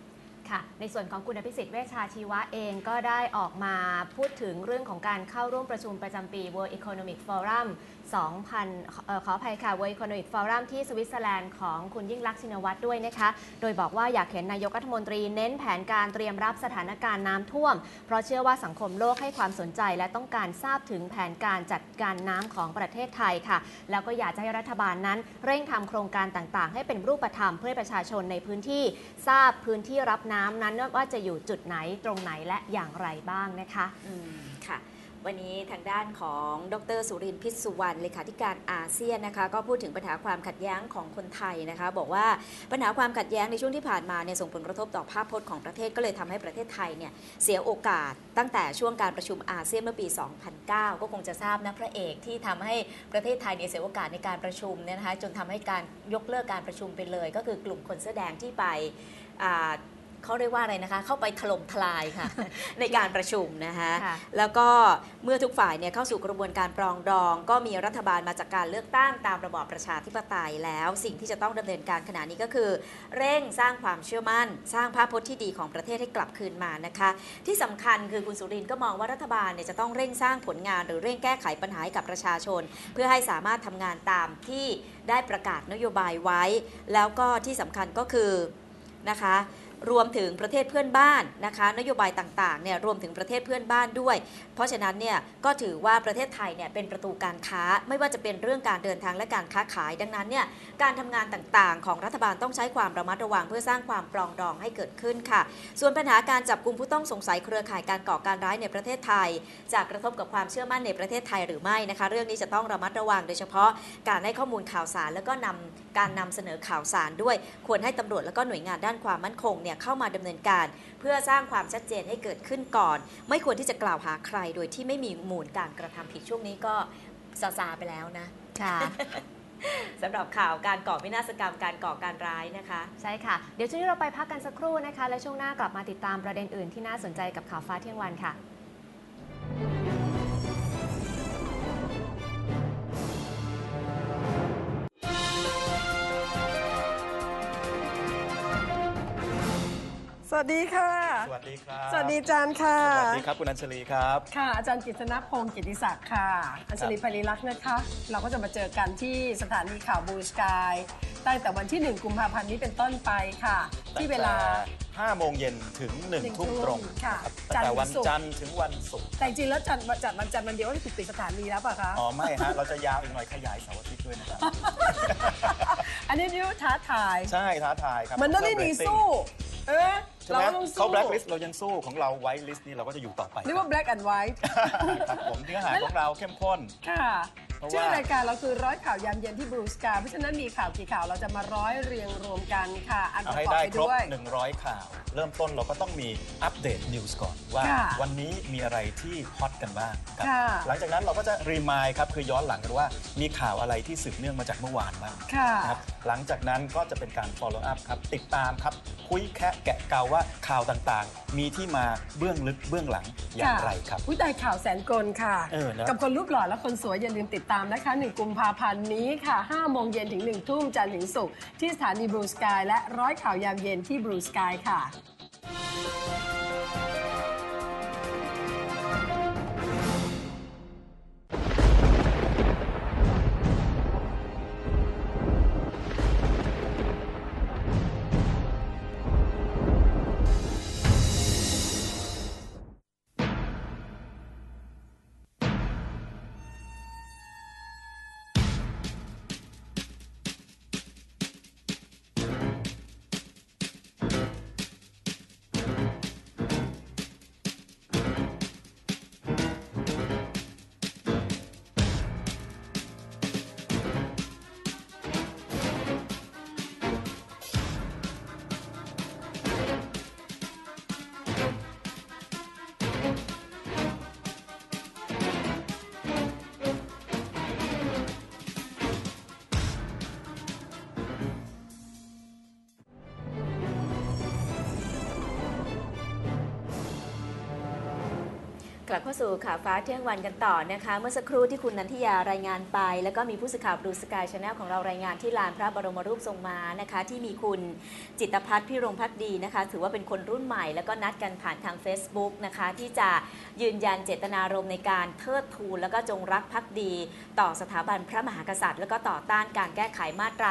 ค่ะในส่วนของคุณอภิสิทธิ์เวชชาชีวะเองก็ได้ออกมาพูดถึงเรื่องของการเข้าร่วมประชุมประจำปี World Economic Forum ขออภัยค่ะ World Economic Forum ที่สวิตเซอร์แลนด์ของคุณยิ่งลักษณ์ชินวัตรด้วยนะคะโดยบอกว่าอยากเห็นนายกรัฐมนตรีเน้นแผนการเตรียมรับสถานการณ์น้ำท่วมเพราะเชื่อว่าสังคมโลกให้ความสนใจและต้องการทราบถึงแผนการจัดการน้ำของประเทศไทยค่ะแล้วก็อยากจะให้รัฐบาลนั้นเร่งทำโครงการต่างๆให้เป็นรูปธรรมเพื่อให้ประชาชนในพื้นที่ทราบพื้นที่รับน้ำนั้นว่าจะอยู่จุดไหนตรงไหนและอย่างไรบ้างนะคะค่ะวันนี้ทางด้านของดร.สุรินทร์ พิษสุวรรณเลขาธิการอาเซียนนะคะก็พูดถึงปัญหาความขัดแย้งของคนไทยนะคะบอกว่าปัญหาความขัดแย้งในช่วงที่ผ่านมาเนี่ยส่งผลกระทบต่อภาพพจน์ของประเทศก็เลยทำให้ประเทศไทยเนี่ยเสียโอกาสตั้งแต่ช่วงการประชุมอาเซียนเมื่อปี 2009 ก็คงจะทราบนะพระเอกที่ทำให้ประเทศไทยเนี่ยเสียโอกาสในการประชุมเนี่ยนะคะจนทำให้การยกเลิกการประชุมไปเลยก็คือกลุ่มคนเสื้อแดงที่ไปเขาเรียกว่าอะไรนะคะเข้าไปถล่มทลายค่ะ ในการประชุมนะคะแล้วก็เมื่อทุกฝ่ายเนี่ยเข้าสู่กระบวนการปรองดองก็มีรัฐบาลมาจากการเลือกตั้งตามระบอบประชาธิปไตยแล้วสิ่งที่จะต้องดำเนินการขณะนี้ก็คือเร่งสร้างความเชื่อมั่นสร้างภาพพจน์ที่ดีของประเทศให้กลับคืนมานะคะที่สำคัญคือคุณสุรินทร์ก็มองว่ารัฐบาลเนี่ยจะต้องเร่งสร้างผลงานหรือเร่งแก้ไขปัญหาให้กับประชาชนเพื่อให้สามารถทำงานตามที่ได้ประกาศนโยบายไว้แล้วก็ที่สำคัญก็คือนะคะรวมถึงประเทศเพื่อนบ้านนะคะนโยบายต่างๆเนี่ยรวมถึงประเทศเพื่อนบ้านด้วยเพราะฉะนั้นเนี่ยก็ถือว่าประเทศไทยเนี่ยเป็นประตูการค้าไม่ว่าจะเป็นเรื่องการเดินทางและการค้าขายดังนั้นเนี่ยการทำงานต่างๆของรัฐบาลต้องใช้ความระมัดระวังเพื่อสร้างความปรองดองให้เกิดขึ้นค่ะส่วนปัญหาการจับกุมผู้ต้องสงสัยเครือข่ายการก่อการร้ายในประเทศไทยจะกระทบกับความเชื่อมั่นในประเทศไทยหรือไม่นะคะเรื่องนี้จะต้องระมัดระวังโดยเฉพาะการให้ข้อมูลข่าวสารแล้วก็การนำเสนอข่าวสารด้วยควรให้ตำรวจแล้วก็หน่วยงานด้านความมั่นคงเนี่ยเข้ามาดำเนินการเพื่อสร้างความชัดเจนให้เกิดขึ้นก่อนไม่ควรที่จะกล่าวหาใครโดยที่ไม่มีมูลการกระทำผิดช่วงนี้ก็ซาไปแล้วนะค่ะสำหรับข่าวการก่อวินาศกรรมการก่อการร้ายนะคะใช่ค่ะเดี๋ยวช่วงนี้เราไปพักกันสักครู่นะคะและช่วงหน้ากลับมาติดตามประเด็นอื่นที่น่าสนใจกับข่าวฟ้าเที่ยงวันค่ะสวัสดีค่ะสวัสดีครับสวัสดีอาจารย์ค่ะสวัสดีครับคุณอัญชลีครับค่ะอาจารย์กิตนพงศ์กิติศักดิ์ค่ะอัญชลีภริลักษณ์นะคะเราก็จะมาเจอกันที่สถานีข่าวบลูสกายตั้งแต่วันที่1 กุมภาพันธ์นี้เป็นต้นไปค่ะที่เวลา 5 โมงเย็นถึง1 ทุ่มตรงค่ะตั้งแต่วันจันทร์ถึงวันศุกร์แต่จริงแล้วจัดวันจันทร์วันเดียวก็ถูกปิดสถานีแล้วป่ะคะอ๋อไม่ฮะเราจะยาวอีกหน่อยขยายเสาร์อาทิตย์ด้วยนะครับอันนี้นิ้วท้าทายใช่ท้าทายครับมันต้องได้หนีสู้เราต้องสู้เขาแบล็คลิสต์เรายังสู้ของเราไวท์ลิสต์นี่เราก็จะอยู่ต่อไปเรียกว่า black and white ครับผมเนื้อหาของเราเข้มข้นค่ะชื่อรายการเราคือร้อยข่าวยามเย็นที่บลูสกายเพราะฉะนั้นมีข่าวกี่ข่าวเราจะมาร้อยเรียงรวมกันค่ะอันประกอบไปด้วย100 ข่าวเริ่มต้นเราก็ต้องมีอัปเดตนิวส์ก่อนว่าวันนี้มีอะไรที่ฮอตกันบ้างหลังจากนั้นเราก็จะรีมายครับคือย้อนหลังกันว่ามีข่าวอะไรที่สืบเนื่องมาจากเมื่อวานบ้างครับหลังจากนั้นก็จะเป็นการ follow up ครับติดตามครับคุยแคะแกะเกาว่าข่าวต่างๆมีที่มาเบื้องลึกเบื้องหลังอย่างไรครับผู้ใดข่าวแสนกลค่ะกับคนรูปหล่อและคนสวยอย่าลืมติดตามนะคะ1 กุมภาพันธ์นี้ค่ะ5 โมงเย็นถึง1 ทุ่มจันทร์ถึงศุกร์ที่สถานีบลูสกายและร้อยข่าวยามเย็นที่บลูสกายค่ะกลับเข้าสู่ข่าวฟ้าเที่ยงวันกันต่อนะคะเมื่อสักครู่ที่คุณนันทิยารายงานไปแล้วก็มีผู้สื่อข่าวบลูสกายชาแนลของเรารายงานที่ลานพระบรมรูปทรงม้านะคะที่มีคุณจิตรพัฒน์พิรมภักดีนะคะถือว่าเป็นคนรุ่นใหม่แล้วก็นัดกันผ่านทาง Facebook นะคะที่จะยืนยันเจตนารมณ์ในการเทิดทูนแล้วก็จงรักภักดีต่อสถาบันพระมหากษัตริย์แล้วก็ต่อต้านการแก้ไขมาตรา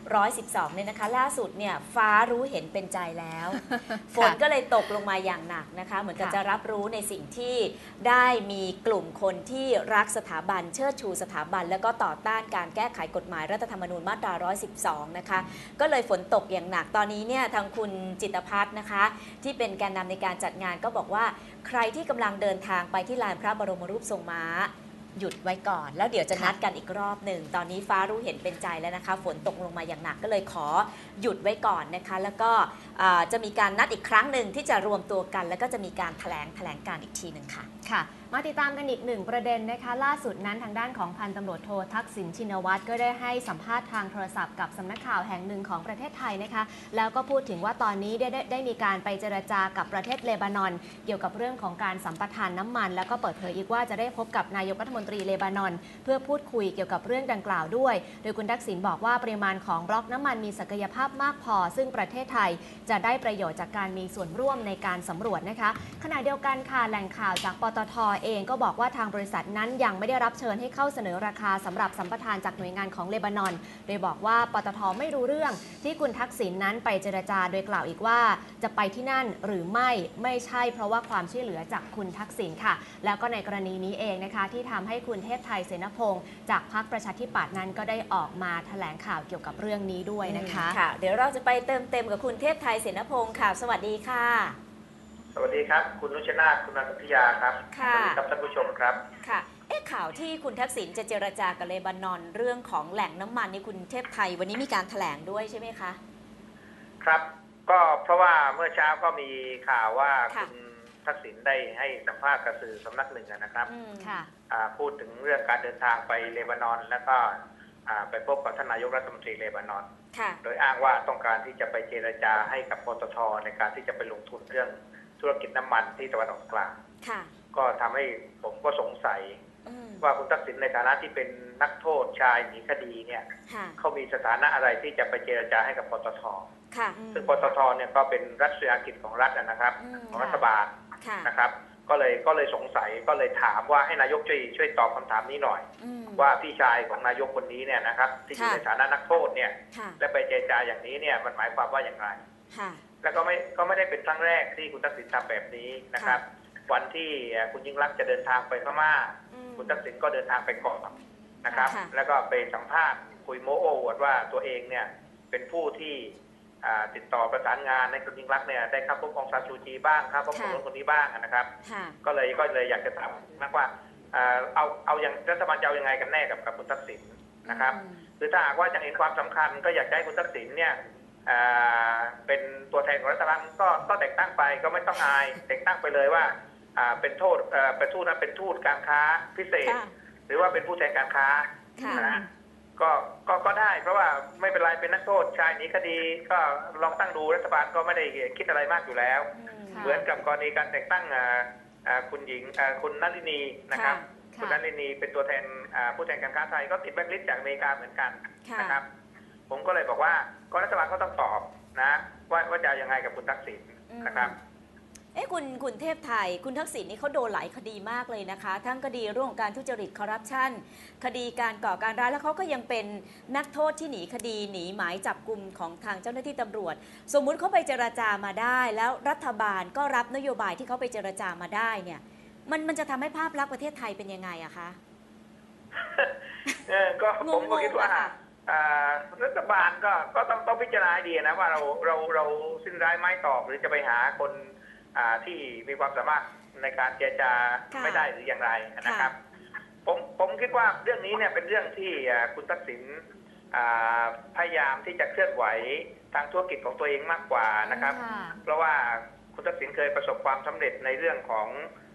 112เนี่ยนะคะล่าสุดเนี่ยฟ้ารู้เห็นเป็นใจแล้ว ฝนก็เลยตกลงมาอย่างหนักนะคะเหมือนกับจะรับรู้ในสิ่งที่ได้มีกลุ่มคนที่รักสถาบันเชิดชูสถาบันแล้วก็ต่อต้านการแก้ไขกฎหมายรัฐธรรมนูญมาตรา112นะคะก็เลยฝนตกอย่างหนักตอนนี้เนี่ยทางคุณจิตรพัฒน์นะคะที่เป็นแกนนำในการจัดงานก็บอกว่าใครที่กำลังเดินทางไปที่ลานพระบรมรูปทรงม้าหยุดไว้ก่อนแล้วเดี๋ยวจะนัดกันอีกรอบหนึ่งตอนนี้ฟ้ารู้เห็นเป็นใจแล้วนะคะฝนตกลงมาอย่างหนักก็เลยขอหยุดไว้ก่อนนะคะแล้วก็จะมีการนัดอีกครั้งหนึ่งที่จะรวมตัวกันแล้วก็จะมีการแถลงการอีกทีหนึ่งค่ะค่ะมาติดตามกันอีกหนึ่งประเด็นนะคะล่าสุดนั้นทางด้านของพันตำรวจโททักษิณชินวัตรก็ได้ให้สัมภาษณ์ทางโทรศัพท์กับสำนักข่าวแห่งหนึ่งของประเทศไทยนะคะแล้วก็พูดถึงว่าตอนนี้ได้มีการไปเจรจากับประเทศเลบานอนเกี่ยวกับเรื่องของการสัมปทานน้ำมันแล้วก็เปิดเผยอีกว่าจะได้พบกับนายกรัฐมนตรีเลบานอนเพื่อพูดคุยเกี่ยวกับเรื่องดังกล่าวด้วยโดยคุณทักษิณบอกว่าปริมาณของบล็อกน้ำมันมีศักยภาพมากพอซึ่งประเทศไทยจะได้ประโยชน์จากการมีส่วนร่วมในการสำรวจนะคะขณะเดียวกันค่ะแหล่งข่าวจากปตท.เองก็บอกว่าทางบริษัทนั้นยังไม่ได้รับเชิญให้เข้าเสนอราคาสำหรับสัมปทานจากหน่วยงานของเลบานอนโดยบอกว่าปตท.ไม่รู้เรื่องที่คุณทักษิณนั้นไปเจรจาโดยกล่าวอีกว่าจะไปที่นั่นหรือไม่ใช่เพราะว่าความช่วยเหลือจากคุณทักษิณค่ะแล้วก็ในกรณีนี้เองนะคะที่ทำให้คุณเทพไทยเสนพงศ์จากพรรคประชาธิปัตย์นั้นก็ได้ออกมาแถลงข่าวเกี่ยวกับเรื่องนี้ด้วยนะคะค่ะเดี๋ยวเราจะไปเติมเต็มกับคุณเทพไทยเสนพงศ์ค่ะสวัสดีค่ะสวัสดีครับคุณนุชนาถคุณนันทยาครับสวัสดีครับท่านผู้ชมครับค่ะข่าวที่คุณทักษิณจะเจรจากับเลบานอนเรื่องของแหล่งน้ำมันนี่คุณเทพไทยวันนี้มีการแถลงด้วยใช่ไหมคะครับก็เพราะว่าเมื่อเช้าก็มีข่าวว่าคุณทักษิณได้ให้สัมภาษณ์กับสื่อสำนักหนึ่งนะครับพูดถึงเรื่องการเดินทางไปเลบานอนแล้วก็ไปพบกับท่านนายกรัฐมนตรีเลบานอนโดยอ้างว่าต้องการที่จะไปเจรจาให้กับปตท.ในการที่จะไปลงทุนเรื่องธุรกิจน้ำมันที่ตะวันออกกลางก็ทำให้ผมก็สงสัยว่าคุณทักษิณในฐานะที่เป็นนักโทษชายหนีคดีเนี่ยเขามีสถานะอะไรที่จะไปเจรจาให้กับปตท.ซึ่งปตท.เนี่ยก็เป็นรัฐวิสาหกิจของรัฐนะครับของรัฐบาลนะครับก็เลยสงสัยก็เลยถามว่าให้นายกช่วยตอบคำถามนี้หน่อยว่าพี่ชายของนายกคนนี้เนี่ยนะครับที่อยู่ในฐานะนักโทษเนี่ยและไปเจรจาอย่างนี้เนี่ยมันหมายความว่าอย่างไรแล้วก็ไม่ได้เป็นครั้งแรกที่คุณทักษิณทำแบบนี้นะครับวันที่คุณยิ่งลักษณ์จะเดินทางไปพม่าคุณทักษิณก็เดินทางไปก่อนนะครับแล้วก็ไปสัมภาษณ์คุยโม้โอ้อวดว่าตัวเองเนี่ยเป็นผู้ที่ติดต่อประสานงานในคุณยิ่งลักษณ์เนี่ยได้เข้าพบองซานซูจีบ้างครับพบคนนี้บ้างนะครับก็เลยอยากจะถามมากว่าเอาอย่างรัฐบาลจะเอายังไงกันแน่กับคุณทักษิณนะครับคือถ้าหากว่าจะเห็นความสำคัญก็อยากให้คุณทักษิณเนี่ยเป็นตัวแทนของรัฐบาลก็แต่งตั้งไปก็ไม่ต้องอายแต่งตั้งไปเลยว่าเป็นทูตการค้าพิเศษหรือว่าเป็นผู้แทนการค้านะก็ได้เพราะว่าไม่เป็นไรเป็นนักโทษชายหนีคดีก็ลองตั้งดูรัฐบาลก็ไม่ได้คิดอะไรมากอยู่แล้วเหมือนกับกรณีการแต่งตั้งคุณหญิงคุณนลินีนะครับคุณนลินีเป็นตัวแทนผู้แทนการค้าไทยก็ติดแบล็คลิสต์จากอเมริกาเหมือนกันนะครับผมก็เลยบอกว่าก็รัฐบาลก็ต้องตอบนะว่าจะยังไงกับคุณทักษิณนะครับคุณเทพไทยคุณทักษิณนี่เขาโดนหลายคดีมากเลยนะคะทั้งคดีเรื่องของการทุจริตคอร์รัปชันคดีการก่อการร้ายแล้วเขาก็ยังเป็นนักโทษที่หนีคดีหนีหมายจับกุมของทางเจ้าหน้าที่ตำรวจสมมุติเขาไปเจรจามาได้แล้วรัฐบาลก็รับนโยบายที่เขาไปเจรจามาได้เนี่ยมันจะทำให้ภาพลักษณ์ประเทศไทยเป็นยังไงอะคะก็ผมก็คิดว่ารัฐบาลก็ต้องพิจารณาดีนะว่าเราสิ้นร้ายไม้ตอกหรือจะไปหาคนที่มีความสามารถในการเจรจาไม่ได้หรืออย่างไรนะครับผมคิดว่าเรื่องนี้เนี่ยเป็นเรื่องที่คุณทักษิณพยายามที่จะเคลื่อนไหวทางธุรกิจของตัวเองมากกว่านะครับเพราะว่าคุณทักษิณเคยประสบความสำเร็จในเรื่องของ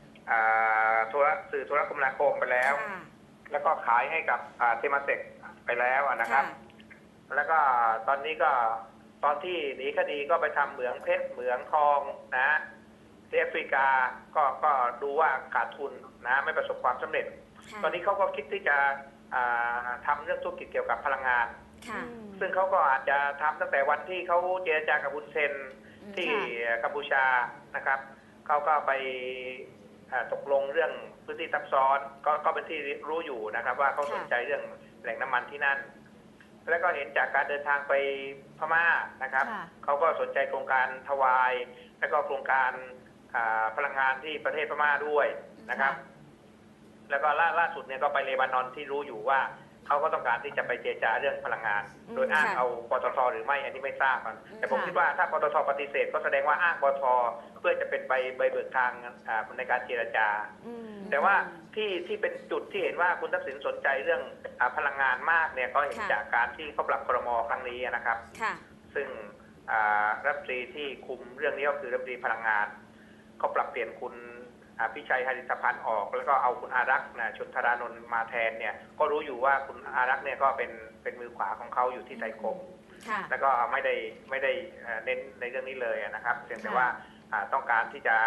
สื่อโทรคมนาคมไปแล้วแล้วก็ขายให้กับเทมาเซกไปแล้วนะครับแล้วก็ตอนนี้ก็ตอนที่หนีคดีก็ไปทำเหมืองเพชรเหมืองทองนะที่แอฟริกาก็ดูว่าขาดทุนนะไม่ประสบความสำเร็จตอนนี้เขาก็คิดที่จะทำเรื่องธุรกิจเกี่ยวกับพลังงานซึ่งเขาก็อาจจะทำตั้งแต่วันที่เขาเจรจากับฮุนเซนที่กัมพูชานะครับเขาก็ไปตกลงเรื่องพื้นที่ซับซ้อนก็เป็นที่รู้อยู่นะครับว่าเขาสนใจเรื่องแหล่งน้ำมันที่นั่นแล้วก็เห็นจากการเดินทางไปพม่านะครับเขาก็สนใจโครงการทวายแล้วก็โครงการพลังงานที่ประเทศพม่าด้วยนะครับแล้วก็ล่าสุดเนี่ยก็ไปเลบานอนที่รู้อยู่ว่าเขาก็ต้องการที่จะไปเจรจาเรื่องพลังงานโดยอ้างเอาปตท.หรือไม่อันนี้ไม่ทราบแต่ผมคิดว่าถ้าปตท.ปฏิเสธก็แสดงว่าอ้างปตท.เพื่อจะเป็นใบเบิกทางในการเจรจาแต่ว่าที่เป็นจุดที่เห็นว่าคุณทักษิณสนใจเรื่องพลังงานมากเนี่ยก็เห็นจากการที่เขาปรับครม.ครั้งนี้นะครับซึ่งรัฐมนตรีที่คุมเรื่องนี้ก็คือรัฐมนตรีพลังงานเขาปรับเปลี่ยนคุณพิชัยหฤทัยพันธ์ออกแล้วก็เอาคุณอารักษ์ชนธารานนท์มาแทนเนี่ยก็รู้อยู่ว่าคุณอารักษ์เนี่ยก็เป็นมือขวาของเขาอยู่ที่ไทยคมแล้วก็ไม่ได้เน้นในเรื่องนี้เลยนะครับเพียงแต่ว่าต้องการที่จะ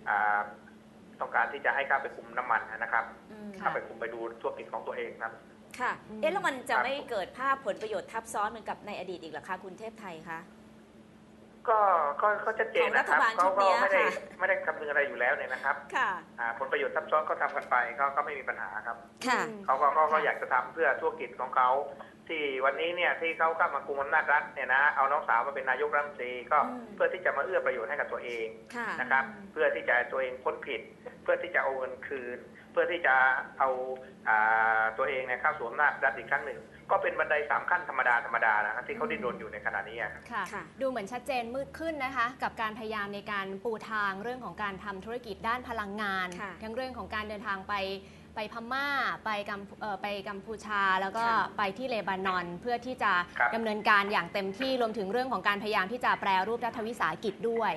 ให้เข้าไปคุมน้ำมันนะครับเข้าไปคุมไปดูธุรกิจของตัวเองครับค่ะแล้วมันจะไม่เกิดภาพผลประโยชน์ทับซ้อนเหมือนกับในอดีตอีกหรอคะคุณเทพไทยคะก็ชัดเจนนะครับเขาก็ไม่ได้คำนึงอะไรอยู่แล้วเนี่ยนะครับผลประโยชน์ซับซ้อนก็ทำกันไปก็ไม่มีปัญหาครับเขาก็อยากจะทำเพื่อธุรกิจของเขาที่วันนี้เนี่ยที่เขาเข้ามากุมอำนาจรัฐเนี่ยนะเอาน้องสาวมาเป็นนายกรัฐมนตรีก็เพื่อที่จะมาเอื้อประโยชน์ให้กับตัวเองนะครับเพื่อที่จะตัวเองพ้นผิดเพื่อที่จะเอาเงินคืนเพื่อที่จะเอาตัวเองเนี่ยเข้าสู่อำนาจรัฐอีกครั้งหนึ่งก็เป็นบันได3 ขั้นธรรมดานะครับที่เขาดิ้นรนอยู่ในขณะนี้ค่ะดูเหมือนชัดเจนมืดขึ้นนะคะกับการพยายามในการปูทางเรื่องของการทำธุรกิจด้านพลังงานทั้งเรื่องของการเดินทางไปพม่าไปกัมพูชาแล้วก็ไปที่เลบานอนเพื่อที่จะดำเนินการอย่างเต็มที่รวมถึงเรื่องของการพยายามที่จะแปรรูปรัฐวิสาหกิจด้วย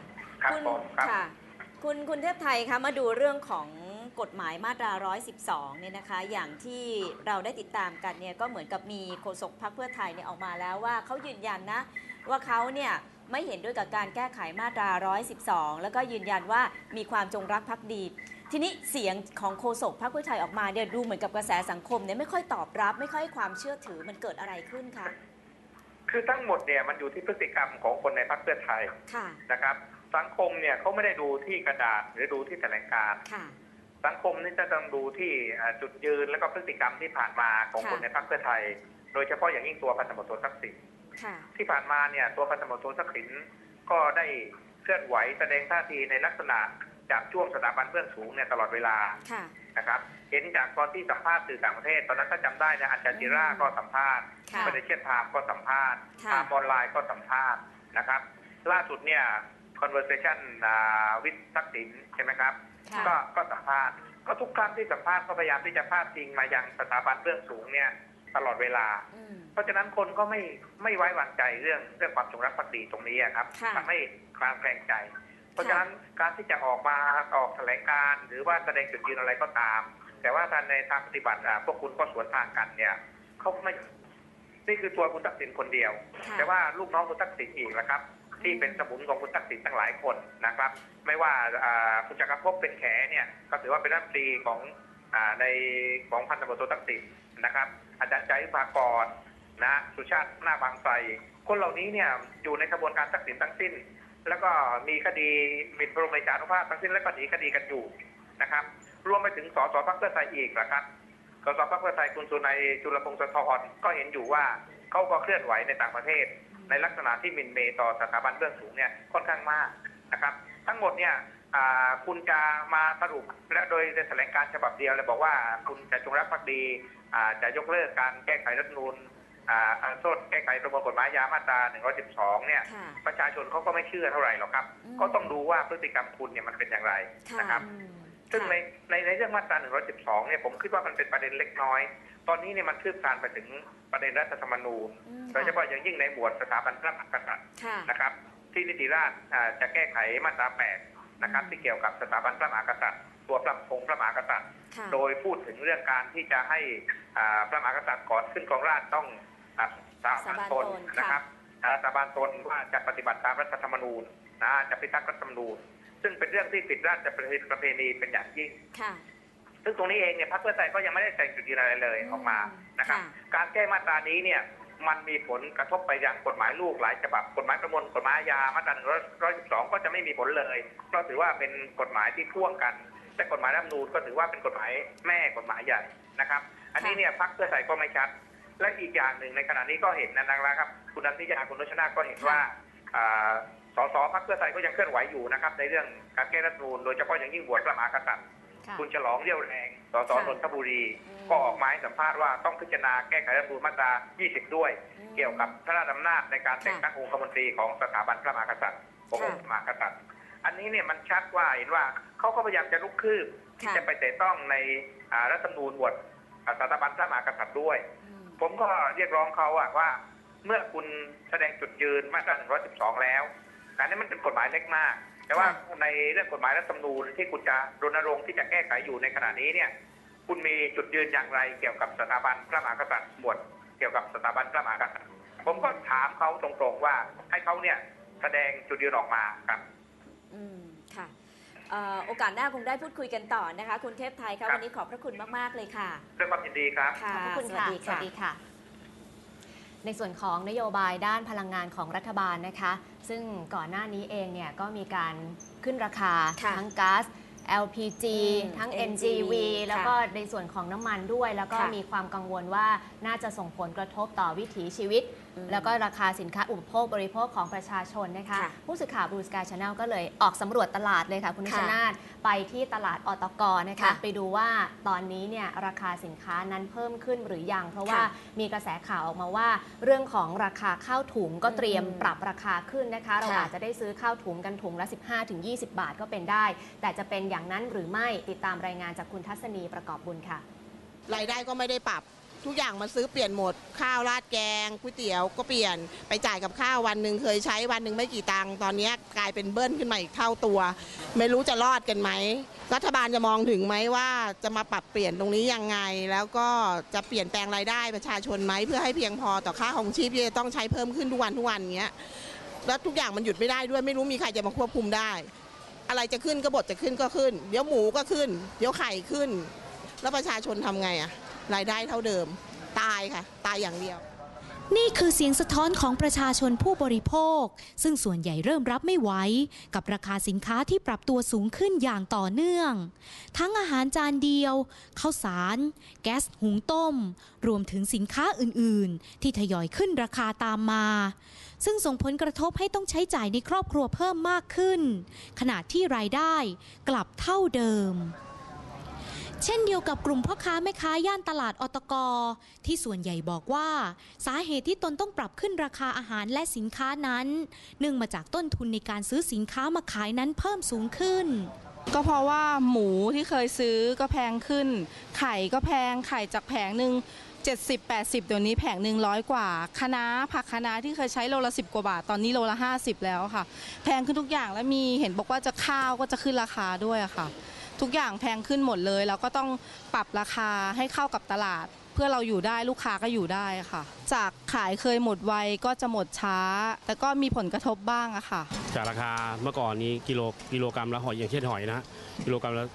คุณเทพไทยคะมาดูเรื่องของกฎหมายมาตรา 112 เนี่ยนะคะอย่างที่เราได้ติดตามกันเนี่ยก็เหมือนกับมีโฆษกพรรคเพื่อไทยเนี่ยออกมาแล้วว่าเขายืนยันนะว่าเขาเนี่ยไม่เห็นด้วยกับการแก้ไขมาตรา 112 แล้วก็ยืนยันว่ามีความจงรักภักดีทีนี้เสียงของโฆษกพรรคเพื่อไทยออกมาเนี่ยดูเหมือนกับกระแสสังคมเนี่ยไม่ค่อยตอบรับไม่ค่อยให้ความเชื่อถือมันเกิดอะไรขึ้นคะคือทั้งหมดเนี่ยมันอยู่ที่พฤติกรรมของคนในพรรคเพื่อไทยนะครับสังคมเนี่ยเขาไม่ได้ดูที่กระดาษหรือดูที่แถลงการณ์สังคมนี่จะต้องดูที่จุดยืนและก็พฤติกรรมที่ผ่านมาของคนในพรรคเพื่อไทยโดยเฉพาะอย่างยิ่งตัวพันตำรวจโททักษิณที่ผ่านมาเนี่ยตัวพันตำรวจโททักษิณก็ได้เคลื่อนไหวแสดงท่าทีในลักษณะจากช่วงสถาบันเบื้องสูงเนี่ยตลอดเวลานะครับเห็นจากตอนที่สัมภาษณ์สื่อต่างประเทศตอนนั้นถ้าจำได้นะอัลจาซีราก็สัมภาษณ์ประเทศเชียนไทม์ก็สัมภาษณ์ไทม์ออนไลน์ก็สัมภาษณ์นะครับล่าสุดเนี่ย conversation with ทักษิณใช่ไหมครับก็สัมภาษณ์ก็ทุกครั้งที่สัมภาษณ์ก็พยายามที่จะพาดพิงมายังสถาบันเบื้องสูงเนี่ยตลอดเวลาเพราะฉะนั้นคนก็ไม่ไว้วางใจเรื่องความจงรักภักดีตรงนี้ครับทำให้ความแกรงใจเพราะฉะนั้นการที่จะออกแถลงการหรือว่าแสดงจุดยืนอะไรก็ตามแต่ว่าในทางปฏิบัติพวกคุณก็สวนทางกันเนี่ยเขาไม่นี่คือตัวคุณทักษิณคนเดียวแต่ว่าลูกน้องคุณทักษิณอีกนะครับที่เป็นสมุนของคุณทักษิณทั้งหลายคนนะครับไม่ว่าคุณจักรภพเป็นแขเนี่ยก็ถือว่าเป็นรัฐมนตรีของพันตำรวจโททักษิณนะครับอาจารย์ใจภากรนะสุชาติหน้าบางไทรคนเหล่านี้เนี่ยอยู่ในกระบวนการทักษิณทั้งสิ้นแล้วก็มีคดีหมิ่นประมาทจารุภาพทั้งสิ้นและก็หนีคดีกันอยู่นะครับรวมไปถึงสสพรรคเพื่อไทยอีกนะครับสสพรรคเพื่อไทยคุณสุนัยจุลพงศ์สะทรก็เห็นอยู่ว่าเขาก็เคลื่อนไหวในต่างประเทศในลักษณะที่หมิ่นเมย์ต่อสถาบันเบื้องสูงเนี่ยค่อนข้างมากนะครับทั้งหมดเนี่ยคุณจะมาสรุปและโดยในแถลงการฉบับเดียวเลยบอกว่าคุณจะจงรักภักดีจะยกเลิกการแก้ไขรัฐธรรมนูญโทษแก้ไขประมวลกฎหมายยามาตรา 112 เนี่ยประชาชนเขาก็ไม่เชื่อเท่าไหร่หรอกครับก็ต้องดูว่าพฤติกรรมคุณเนี่ยมันเป็นอย่างไรนะครับซึ่งในเรื่องมาตรา 112 เนี่ยผมคิดว่ามันเป็นประเด็นเล็กน้อยตอนนี้เนี่ยมันคืบคลานไปถึงประเด็นรัฐธรรมนูญโดยเฉพาะอย่างยิ่งในหมวดสถาบันพระมหากษัตริย์นะครับที่นิติราษฎร์จะแก้ไขมาตรา 8 นะครับที่เกี่ยวกับสถาบันพระมหากษัตริย์ตัวพระองค์พระมหากษัตริย์โดยพูดถึงเรื่องการที่จะให้พระมหากษัตริย์ก่อนขึ้นครองราชย์ต้องสาบานตนนะครับสาบานตนว่าจะปฏิบัติตามรัฐธรรมนูญนะจะพิทักษ์รัฐธรรมนูญซึ่งเป็นเรื่องที่ผิดราชประเพณีเป็นอย่างยิ่งซึ่งตรงนี้เองเนี่ยพรรคเพื่อไทยก็ยังไม่ได้แสดงจุดยืนอะไรเลยออกมานะครับการแก้มาตรานี้เนี่ยมันมีผลกระทบไปยังกฎหมายลูกหลายฉบับกฎหมายประมวลกฎหมายอาญามาตรา112ก็จะไม่มีผลเลยเพราะถือว่าเป็นกฎหมายที่พ่วงกันแต่กฎหมายรัฐธรรมนูญก็ถือว่าเป็นกฎหมายแม่กฎหมายใหญ่นะครับอันนี้เนี่ยพรรคเพื่อไทยก็ไม่ชัดและอีกอย่างหนึ่งในขณะนี้ก็เห็นนะครับคุณนันทิยาคุณรัชนาก็เห็นว่าสสพรรคเพื่อไทยก็ยังเคลื่อนไหวอยู่นะครับในเรื่องการแก้รัฐธรรมนูญโดยเฉพาะอย่างยิ่งบวชพระมหากษัตริย์คุณฉลองเรี่ยวแรงสสนนทบุรีก็ออกมาให้สัมภาษณ์ว่าต้องพิจารณาแก้ไขรัฐธรรมนูญมาตรา 20 ด้วยเกี่ยวกับพระราชอำนาจในการแต่งตั้งองคมนตรีของสถาบันพระมหากษัตริย์ขององค์พระมหากษัตริย์อันนี้เนี่ยมันชัดว่าเห็นว่าเขาก็พยายามจะลุกคืบที่จะไปแตะต้องในรัฐธรรมนูญบทสถาบันพระมหากษัตริย์ด้วยผมก็เรียกร้องเขาว่าเมื่อคุณแสดงจุดยืนมาตรา 112 แล้วการนี้มันเป็นกฎหมายเล็กมากแต่ว่าในเรื่องกฎหมายรัฐธรรมนูญที่คุณจะรณรงค์ที่จะแก้ไขอยู่ในขณะนี้เนี่ยคุณมีจุดยืนอย่างไรเกี่ยวกับสถาบันพระมหากษัตริย์หมวดเกี่ยวกับสถาบันพระมหากษัตริย์ผมก็ถามเขาตรงๆว่าให้เขาเนี่ยแสดงจุดยืนออกมาครับค่ะโอกาสหน้าคงได้พูดคุยกันต่อนะคะคุณเทพไทยค่ะวันนี้ขอบพระคุณมากๆเลยค่ะด้วยความยินดีครับขอบพระคุณค่ะสวัสดีค่ะในส่วนของนโยบายด้านพลังงานของรัฐบาลนะคะซึ่งก่อนหน้านี้เองเนี่ยก็มีการขึ้นราคาทั้งก๊าซ LPG ทั้ง NGV แล้วก็ในส่วนของน้ำมันด้วยแล้วก็มีความกังวลว่าน่าจะส่งผลกระทบต่อวิถีชีวิตแล้วก็ราคาสินค้าอุปโภคบริโภคของประชาชนนะคะผู้สื่อข่าว Blue Sky Channel ก็เลยออกสำรวจตลาดเลยค่ะคุณนิชนาธไปที่ตลาดอตก.นะคะไปดูว่าตอนนี้เนี่ยราคาสินค้านั้นเพิ่มขึ้นหรือยังเพราะว่ามีกระแสข่าวออกมาว่าเรื่องของราคาข้าวถุงก็เตรียมปรับราคาขึ้นนะคะเราอาจจะได้ซื้อข้าวถุงกันถุงละ 15-20 บาทก็เป็นได้แต่จะเป็นอย่างนั้นหรือไม่ติดตามรายงานจากคุณทัศนีประกอบบุญค่ะรายได้ก็ไม่ได้ปรับทุกอย่างมาซื้อเปลี่ยนหมดข้าวราดแกงก๋วยเตี๋ยวก็เปลี่ยนไปจ่ายกับข้าววันหนึ่งเคยใช้วันหนึ่งไม่กี่ตังค์ตอนนี้กลายเป็นเบิ้ลขึ้นมาอีกเท่าตัวไม่รู้จะรอดกันไหมรัฐบาลจะมองถึงไหมว่าจะมาปรับเปลี่ยนตรงนี้ยังไงแล้วก็จะเปลี่ยนแปลงรายได้ประชาชนไหมเพื่อให้เพียงพอต่อค่าครองชีพที่จะต้องใช้เพิ่มขึ้นทุกวันอย่างเงี้ยแล้วทุกอย่างมันหยุดไม่ได้ด้วยไม่รู้มีใครจะมาควบคุมได้อะไรจะขึ้นก็บทจะขึ้นก็ขึ้นเดี๋ยวหมูก็ขึ้นเดี๋ยวไข่ขึ้นแล้วประชาชนทำไงอะรายได้เท่าเดิมตายค่ะตายอย่างเดียวนี่คือเสียงสะท้อนของประชาชนผู้บริโภคซึ่งส่วนใหญ่เริ่มรับไม่ไหวกับราคาสินค้าที่ปรับตัวสูงขึ้นอย่างต่อเนื่องทั้งอาหารจานเดียวข้าวสารแก๊สหุงต้มรวมถึงสินค้าอื่นๆที่ทยอยขึ้นราคาตามมาซึ่งส่งผลกระทบให้ต้องใช้จ่ายในครอบครัวเพิ่มมากขึ้นขณะที่รายได้กลับเท่าเดิมเช่นเดียวกับกลุ่มพ่อค้าแม่ค้าย่านตลาดอตก.ที่ส่วนใหญ่บอกว่าสาเหตุที่ตนต้องปรับขึ้นราคาอาหารและสินค้านั้นเนื่องมาจากต้นทุนในการซื้อสินค้ามาขายนั้นเพิ่มสูงขึ้นก็เพราะว่าหมูที่เคยซื้อก็แพงขึ้นไข่ก็แพงไข่จากแผงหนึ่ง70-80เดี๋ยวนี้แผงหนึ่ง100 กว่าคะน้าผักคะน้าที่เคยใช้โลละ10 กว่าบาทตอนนี้โลละ50แล้วค่ะแพงขึ้นทุกอย่างและมีเห็นบอกว่าจะข้าวก็จะขึ้นราคาด้วยค่ะทุกอย่างแพงขึ้นหมดเลยแล้วก็ต้องปรับราคาให้เข้ากับตลาดเพื่อเราอยู่ได้ลูกค้าก็อยู่ได้ค่ะจากขายเคยหมดไวก็จะหมดช้าแต่ก็มีผลกระทบบ้างอะค่ะจากราคาเมื่อก่อนนี้กิโลกรัมละหอยอย่างเช่นหอยนะกิโลกรัมละ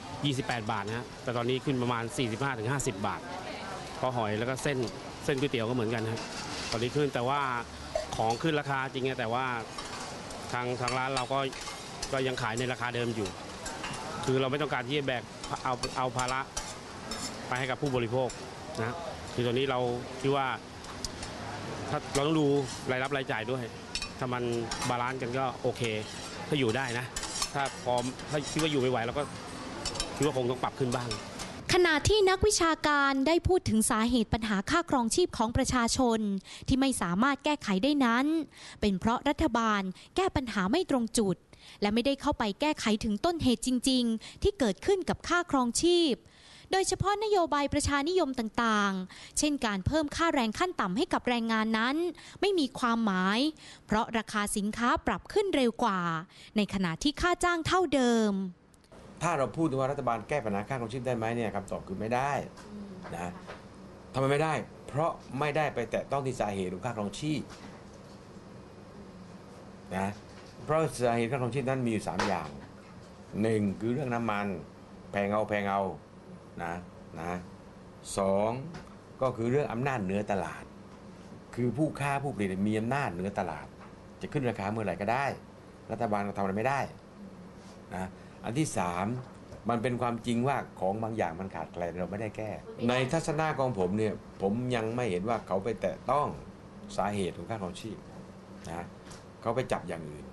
28 บาทนะแต่ตอนนี้ขึ้นประมาณ 45-50 บาทก็หอยแล้วก็เส้นก๋วยเตี๋ยวก็เหมือนกันครับตอนนี้ขึ้นแต่ว่าของขึ้นราคาจริงแต่ว่าทางร้านเราก็ยังขายในราคาเดิมอยู่คือเราไม่ต้องการที่จะแบกเอาภาระไปให้กับผู้บริโภคนะคือตอนนี้เราคิดว่าถ้าเราต้องดูรายรับรายจ่ายด้วยถ้ามันบาลานซ์กันก็โอเคถ้าอยู่ได้นะถ้าคิดว่าอยู่ไม่ไหวเราก็คิดว่าคงต้องปรับขึ้นบ้างขณะที่นักวิชาการได้พูดถึงสาเหตุปัญหาค่าครองชีพของประชาชนที่ไม่สามารถแก้ไขได้นั้นเป็นเพราะรัฐบาลแก้ปัญหาไม่ตรงจุดและไม่ได้เข้าไปแก้ไขถึงต้นเหตุจริงๆที่เกิดขึ้นกับค่าครองชีพโดยเฉพาะนโยบายประชานิยมต่างๆเช่นการเพิ่มค่าแรงขั้นต่ำให้กับแรงงานนั้นไม่มีความหมายเพราะราคาสินค้าปรับขึ้นเร็วกว่าในขณะที่ค่าจ้างเท่าเดิมถ้าเราพูดถึงว่ารัฐบาลแก้ปัญหาค่าครองชีพได้ไหมเนี่ยคำตอบคือไม่ได้นะทำไมไม่ได้เพราะไม่ได้ไปแตะต้องที่สาเหตุของค่าครองชีพนะเพราะสาเหตุค่าครองชีพนั้นมีอยู่3อย่าง 1คือเรื่องน้ำมันแพงเอานะ2ก็คือเรื่องอำนาจเหนือตลาดคือผู้ค้าผู้ผลิตมีอำนาจเหนือตลาดจะขึ้นราคาเมื่อไหร่ก็ได้รัฐบาลก็ทำอะไรไม่ได้นะอันที่3มันเป็นความจริงว่าของบางอย่างมันขาดแคลนเราไม่ได้แก้ในทัศนะของผมเนี่ยผมยังไม่เห็นว่าเขาไปแตะต้องสาเหตุของค่าครองชีพนะเขาไปจับอย่างอื่น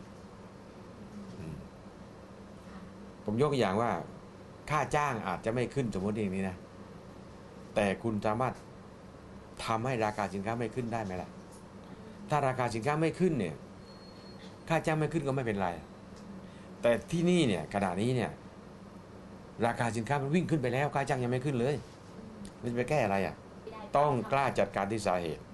ผมยกตัวอย่างว่าค่าจ้างอาจจะไม่ขึ้นสมมติอย่างนี้นะแต่คุณสามารถทำให้ราคาสินค้าไม่ขึ้นได้ไหมล่ะถ้าราคาสินค้าไม่ขึ้นเนี่ยค่าจ้างไม่ขึ้นก็ไม่เป็นไรแต่ที่นี่เนี่ยขณะนี้เนี่ยราคาสินค้ามันวิ่งขึ้นไปแล้วค่าจ้างยังไม่ขึ้นเลยมันจะไปแก้อะไรอ่ะต้องกล้าจัดการที่สาเหตุ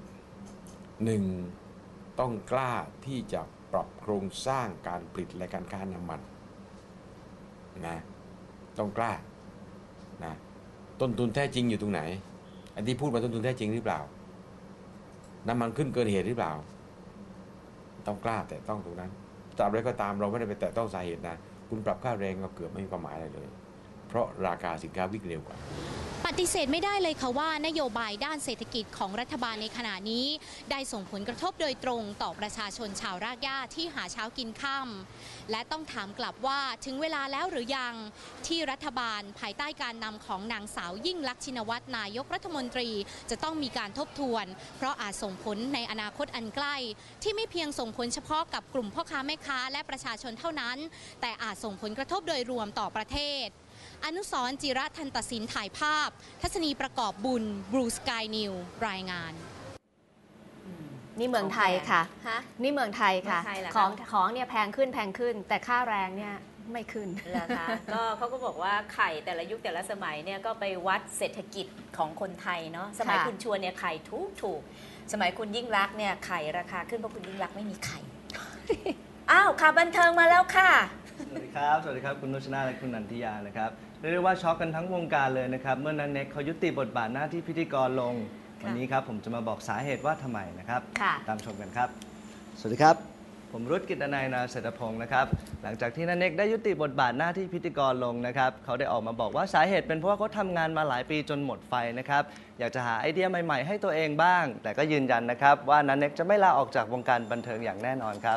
1ต้องกล้าที่จะปรับโครงสร้างการผลิตและการค้าน้ำมันนะต้องกล้านะต้นทุนแท้จริงอยู่ตรงไหนอันที่พูดมาต้นทุนแท้จริงหรือเปล่าน้ำมันขึ้นเกินเหตุหรือเปล่าต้องกล้าแต่ต้องตรงนั้นตราบใดก็ตามเราไม่ได้ไปแตะต้องสาเหตุนะคุณปรับค่าแรงก็เกือบไม่มีความหมายอะไรเลยเพราะราคาสินค้าวิ่งเร็วกว่าปฏิเสธไม่ได้เลยค่ะว่านโยบายด้านเศรษฐกิจของรัฐบาลในขณะนี้ได้ส่งผลกระทบโดยตรงต่อประชาชนชาวรากหญ้าที่หาเช้ากินค่ำและต้องถามกลับว่าถึงเวลาแล้วหรือยังที่รัฐบาลภายใต้การนำของนางสาวยิ่งลักษณ์ชินวัตรนายกรัฐมนตรีจะต้องมีการทบทวนเพราะอาจส่งผลในอนาคตอันใกล้ที่ไม่เพียงส่งผลเฉพาะกับกลุ่มพ่อค้าแม่ค้าและประชาชนเท่านั้นแต่อาจส่งผลกระทบโดยรวมต่อประเทศอนุสรณ์ จิระทันตสินถ่ายภาพทัศนีประกอบบุญ Blue Sky News รายงานนี่เมืองไทยค่ะนี่เมืองไทยค่ะของเนี่ยแพงขึ้นแต่ค่าแรงเนี่ยไม่ขึ้นนะคะก็เขาก็บอกว่าไข่แต่ละยุคแต่ละสมัยเนี่ยก็ไปวัดเศรษฐกิจของคนไทยเนาะสมัยคุณชวนเนี่ยไข่ถูกสมัยคุณยิ่งลักษณ์เนี่ยไข่ราคาขึ้นเพราะคุณยิ่งลักษณ์ไม่มีไข่อ้าวข่าวบันเทิงมาแล้วค่ะสวัสดีครับคุณนุชนาและคุณนันทิยานะครับเรียกได้ว่าช็อกกันทั้งวงการเลยนะครับเมื่อนันเน็กเขายุติบทบาทหน้าที่พิธีกรลงวันนี้ครับผมจะมาบอกสาเหตุว่าทำไมนะครับตามชมกันครับสวัสดีครับผมรุตกิตนัย นาเศรษฐพงศ์นะครับหลังจากที่นันเน็กได้ยุติบทบาทหน้าที่พิธีกรลงนะครับเขาได้ออกมาบอกว่าสาเหตุเป็นเพราะว่าเขาทำงานมาหลายปีจนหมดไฟนะครับอยากจะหาไอเดียใหม่ๆให้ตัวเองบ้างแต่ก็ยืนยันนะครับว่านันเน็กจะไม่ลาออกจากวงการบันเทิงอย่างแน่นอนครับ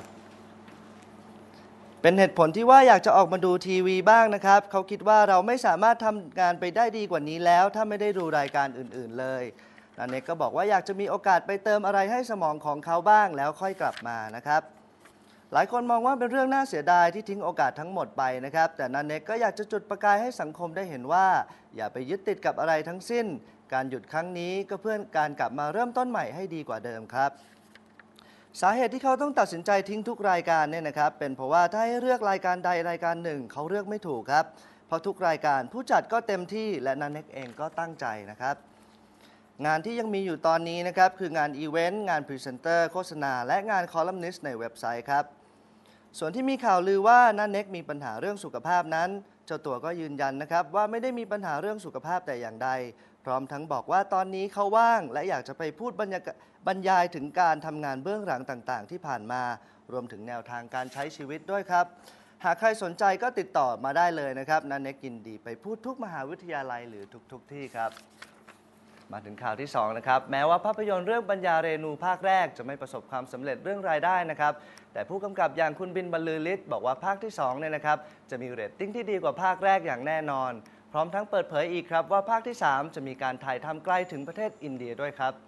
เป็นเหตุผลที่ว่าอยากจะออกมาดูทีวีบ้างนะครับเขาคิดว่าเราไม่สามารถทำงานไปได้ดีกว่านี้แล้วถ้าไม่ได้ดูรายการอื่นๆเลยนันเน็กก็บอกว่าอยากจะมีโอกาสไปเติมอะไรให้สมองของเขาบ้างแล้วค่อยกลับมานะครับหลายคนมองว่าเป็นเรื่องน่าเสียดายที่ทิ้งโอกาสทั้งหมดไปนะครับแต่นันเน็กก็อยากจะจุดประกายให้สังคมได้เห็นว่าอย่าไปยึดติดกับอะไรทั้งสิ้นการหยุดครั้งนี้ก็เพื่อการกลับมาเริ่มต้นใหม่ให้ดีกว่าเดิมครับสาเหตุที่เขาต้องตัดสินใจทิ้งทุกรายการเนี่ยนะครับเป็นเพราะว่าถ้าให้เลือกรายการใดรายการหนึ่งเขาเลือกไม่ถูกครับเพราะทุกรายการผู้จัดก็เต็มที่และนันเน็กเองก็ตั้งใจนะครับงานที่ยังมีอยู่ตอนนี้นะครับคืองานอีเวนต์งานพรีเซนเตอร์โฆษณาและงานคอลัมนิสต์ในเว็บไซต์ครับส่วนที่มีข่าวลือว่านันเน็กมีปัญหาเรื่องสุขภาพนั้นเจ้าตัวก็ยืนยันนะครับว่าไม่ได้มีปัญหาเรื่องสุขภาพแต่อย่างใดพร้อมทั้งบอกว่าตอนนี้เขาว่างและอยากจะไปพูดบรรยายถึงการทำงานเบื้องหลังต่างๆที่ผ่านมารวมถึงแนวทางการใช้ชีวิตด้วยครับหากใครสนใจก็ติดต่อมาได้เลยนะครับนันเน็กยินดีไปพูดทุกมหาวิทยาลัยหรือทุกที่ครับมาถึงข่าวที่2นะครับแม้ว่าภาพยนตร์เรื่องปัญญาเรนูภาคแรกจะไม่ประสบความสำเร็จเรื่องรายได้นะครับแต่ผู้กำกับอย่างคุณบินบรรลือฤทธิ์บอกว่าภาคที่2เนี่ยนะครับจะมีเรตติ้งที่ดีกว่าภาคแรกอย่างแน่นอนพร้อมทั้งเปิดเผยอีกครับว่าภาคที่3จะมีการถ่ายทำไกลถึงประเทศอินเดียด้วยครับ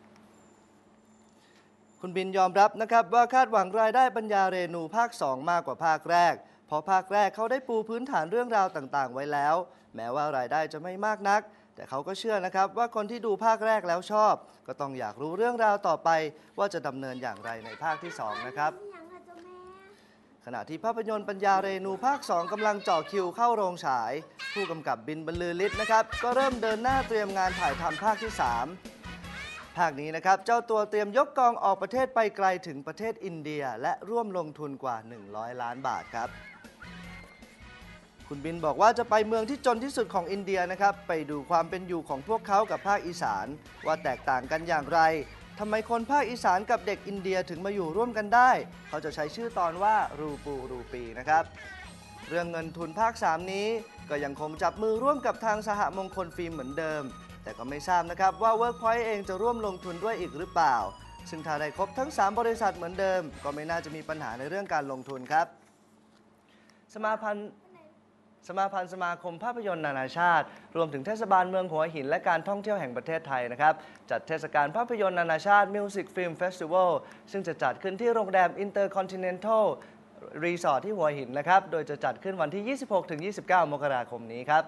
คุณบินยอมรับนะครับว่าคาดหวังรายได้ปัญญาเรนูภาค2มากกว่าภาคแรกเพราะภาคแรกเขาได้ปูพื้นฐานเรื่องราวต่างๆไว้แล้วแม้ว่ารายได้จะไม่มากนักแต่เขาก็เชื่อนะครับว่าคนที่ดูภาคแรกแล้วชอบก็ต้องอยากรู้เรื่องราวต่อไปว่าจะดำเนินอย่างไรในภาคที่2นะครับขณะที่ภาพยนตร์ปัญญาเรนูภาค2กำลังจ่อคิวเข้าโรงฉายผู้กำกับบินบรรลือฤทธิ์นะครับก็เริ่มเดินหน้าเตรียมงานถ่ายทำภาคที่3ภาคนี้นะครับเจ้าตัวเตรียมยกกองออกประเทศไปไกลถึงประเทศอินเดียและร่วมลงทุนกว่า100 ล้านบาทครับคุณบินบอกว่าจะไปเมืองที่จนที่สุดของอินเดียนะครับไปดูความเป็นอยู่ของพวกเขากับภาคอีสานว่าแตกต่างกันอย่างไรทำไมคนภาคอีสานกับเด็กอินเดียถึงมาอยู่ร่วมกันได้เขาจะใช้ชื่อตอนว่ารูปูรูปีนะครับเรื่องเงินทุนภาค 3 นี้ก็ยังคงจับมือร่วมกับทางสหมงคลฟิล์มเหมือนเดิมแต่ก็ไม่ทราบนะครับว่า Workpoint เองจะร่วมลงทุนด้วยอีกหรือเปล่าซึ่งถ้าได้ครบทั้ง 3 บริษัทเหมือนเดิมก็ไม่น่าจะมีปัญหาในเรื่องการลงทุนครับสมาพันธ์สมาคมภาพยนตร์นานาชาติรวมถึงเทศบาลเมืองหัวหินและการท่องเที่ยวแห่งประเทศไทยนะครับจัดเทศกาลภาพยนตร์นานาชาติ Music Film Festival ซึ่งจะจัดขึ้นที่โรงแรม Intercontinental Resort ที่หัวหินนะครับโดยจะจัดขึ้นวันที่ 26-29 มกราคมนี้ครับ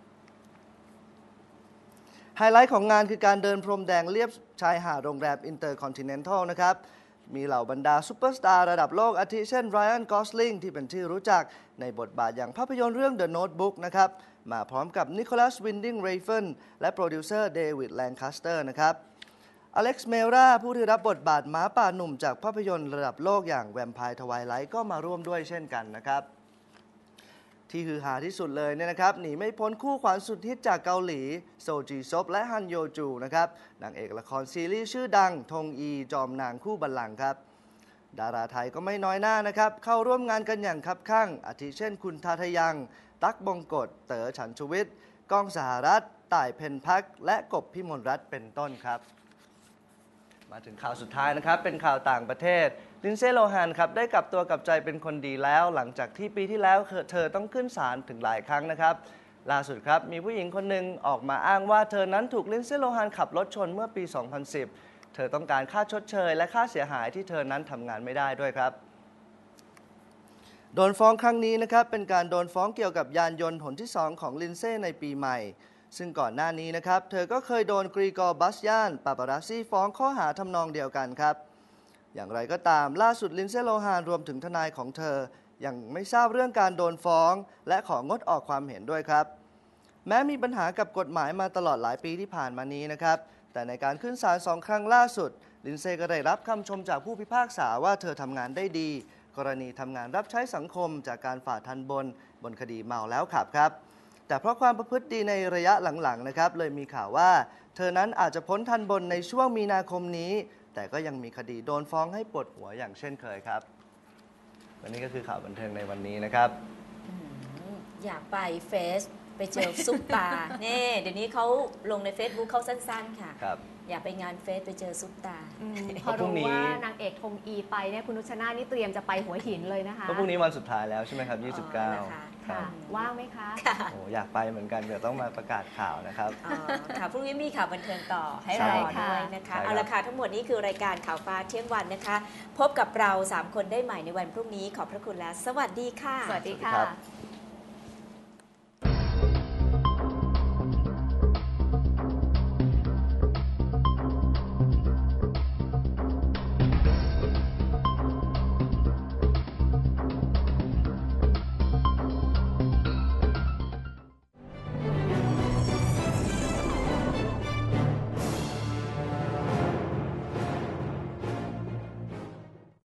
ไฮไลท์ของงานคือการเดินพรมแดงเลียบชายหาดโรงแรม Intercontinental นะครับมีเหล่าบรรดาซุปเปอร์สตาร์ระดับโลกอาทิเช่นไรอัน กอสลิงที่เป็นที่รู้จักในบทบาทอย่างภาพยนตร์เรื่อง The Notebook นะครับมาพร้อมกับนิโคลัส วินดิง เรเฟนและโปรดิวเซอร์เดวิด แลงคัสเตอร์นะครับอเล็กซ์ เมราผู้ที่รับบทบาทหมาป่าหนุ่มจากภาพยนตร์ระดับโลกอย่างแวมไพร์ ทไวไลท์ก็มาร่วมด้วยเช่นกันนะครับที่ฮือฮาที่สุดเลยเนี่ยนะครับหนีไม่พ้นคู่ขวัญสุดฮิตจากเกาหลีโซจีซบและฮันโยจูนะครับนางเอกละครซีรีส์ชื่อดังทงอีจอมนางคู่บัลลังก์ครับดาราไทยก็ไม่น้อยหน้านะครับเข้าร่วมงานกันอย่างคับคั่งอาทิเช่นคุณทาทยังตั๊กบงกฎเต๋อฉันทวิทย์ก้องสหรัฐต่ายเพ็ญพักและกบพิมลรัตน์เป็นต้นครับมาถึงข่าวสุดท้ายนะครับเป็นข่าวต่างประเทศลินเซ่ โลแฮนครับได้กลับตัวกลับใจเป็นคนดีแล้วหลังจากที่ปีที่แล้วเธอต้องขึ้นศาลถึงหลายครั้งนะครับล่าสุดครับมีผู้หญิงคนหนึ่งออกมาอ้างว่าเธอนั้นถูกลินเซ่ โลแฮนขับรถชนเมื่อปี 2010 เธอต้องการค่าชดเชยและค่าเสียหายที่เธอนั้นทำงานไม่ได้ด้วยครับโดนฟ้องครั้งนี้นะครับเป็นการโดนฟ้องเกี่ยวกับยานยนต์หนที่2ของลินเซ่ในปีใหม่ซึ่งก่อนหน้านี้นะครับเธอก็เคยโดนกรีกอร์ บัสยานปาปารัสซี่ฟ้องข้อหาทำนองเดียวกันครับอย่างไรก็ตามล่าสุดลินเซ่ โลแฮนรวมถึงทนายของเธอยังไม่ทราบเรื่องการโดนฟ้องและของงดออกความเห็นด้วยครับแม้มีปัญหากับกฎหมายมาตลอดหลายปีที่ผ่านมานี้นะครับแต่ในการขึ้นศาล2 ครั้งล่าสุดลินเซ่ก็ได้รับคำชมจากผู้พิพากษาว่าเธอทำงานได้ดีกรณีทำงานรับใช้สังคมจากการฝ่าทันบนคดีเมาแล้วขับครับแต่เพราะความประพฤติดีในระยะหลังๆนะครับเลยมีข่าวว่าเธอนั้นอาจจะพ้นทันบนในช่วงมีนาคมนี้แต่ก็ยังมีคดีโดนฟ้องให้ปวดหัวอย่างเช่นเคยครับวันนี้ก็คือข่าวบันเทิงในวันนี้นะครับอยากไปเฟสไปเจอซุปตาเนี่ยเดี๋ยวนี้เขาลงใน Facebook เขาสั้นๆค่ะอยากไปงานเฟสไปเจอซุปตาพอรู้ว่านางเอกทงอีไปเนี่ยคุณนุชนานี่เตรียมจะไปหัวหินเลยนะคะเพราะพรุ่งนี้วันสุดท้ายแล้วใช่ไหมครับ29 ค่ะว่างไหมคะโอ้อยากไปเหมือนกันเดี๋ยวต้องมาประกาศข่าวนะครับค่ะพรุ่งนี้มีข่าวบันเทิงต่อให้รอด้วยนะคะเอาละค่ะทั้งหมดนี้คือรายการข่าวฟ้าเที่ยงวันนะคะพบกับเรา3 คนได้ใหม่ในวันพรุ่งนี้ขอบพระคุณและสวัสดีค่ะสวัสดีค่ะ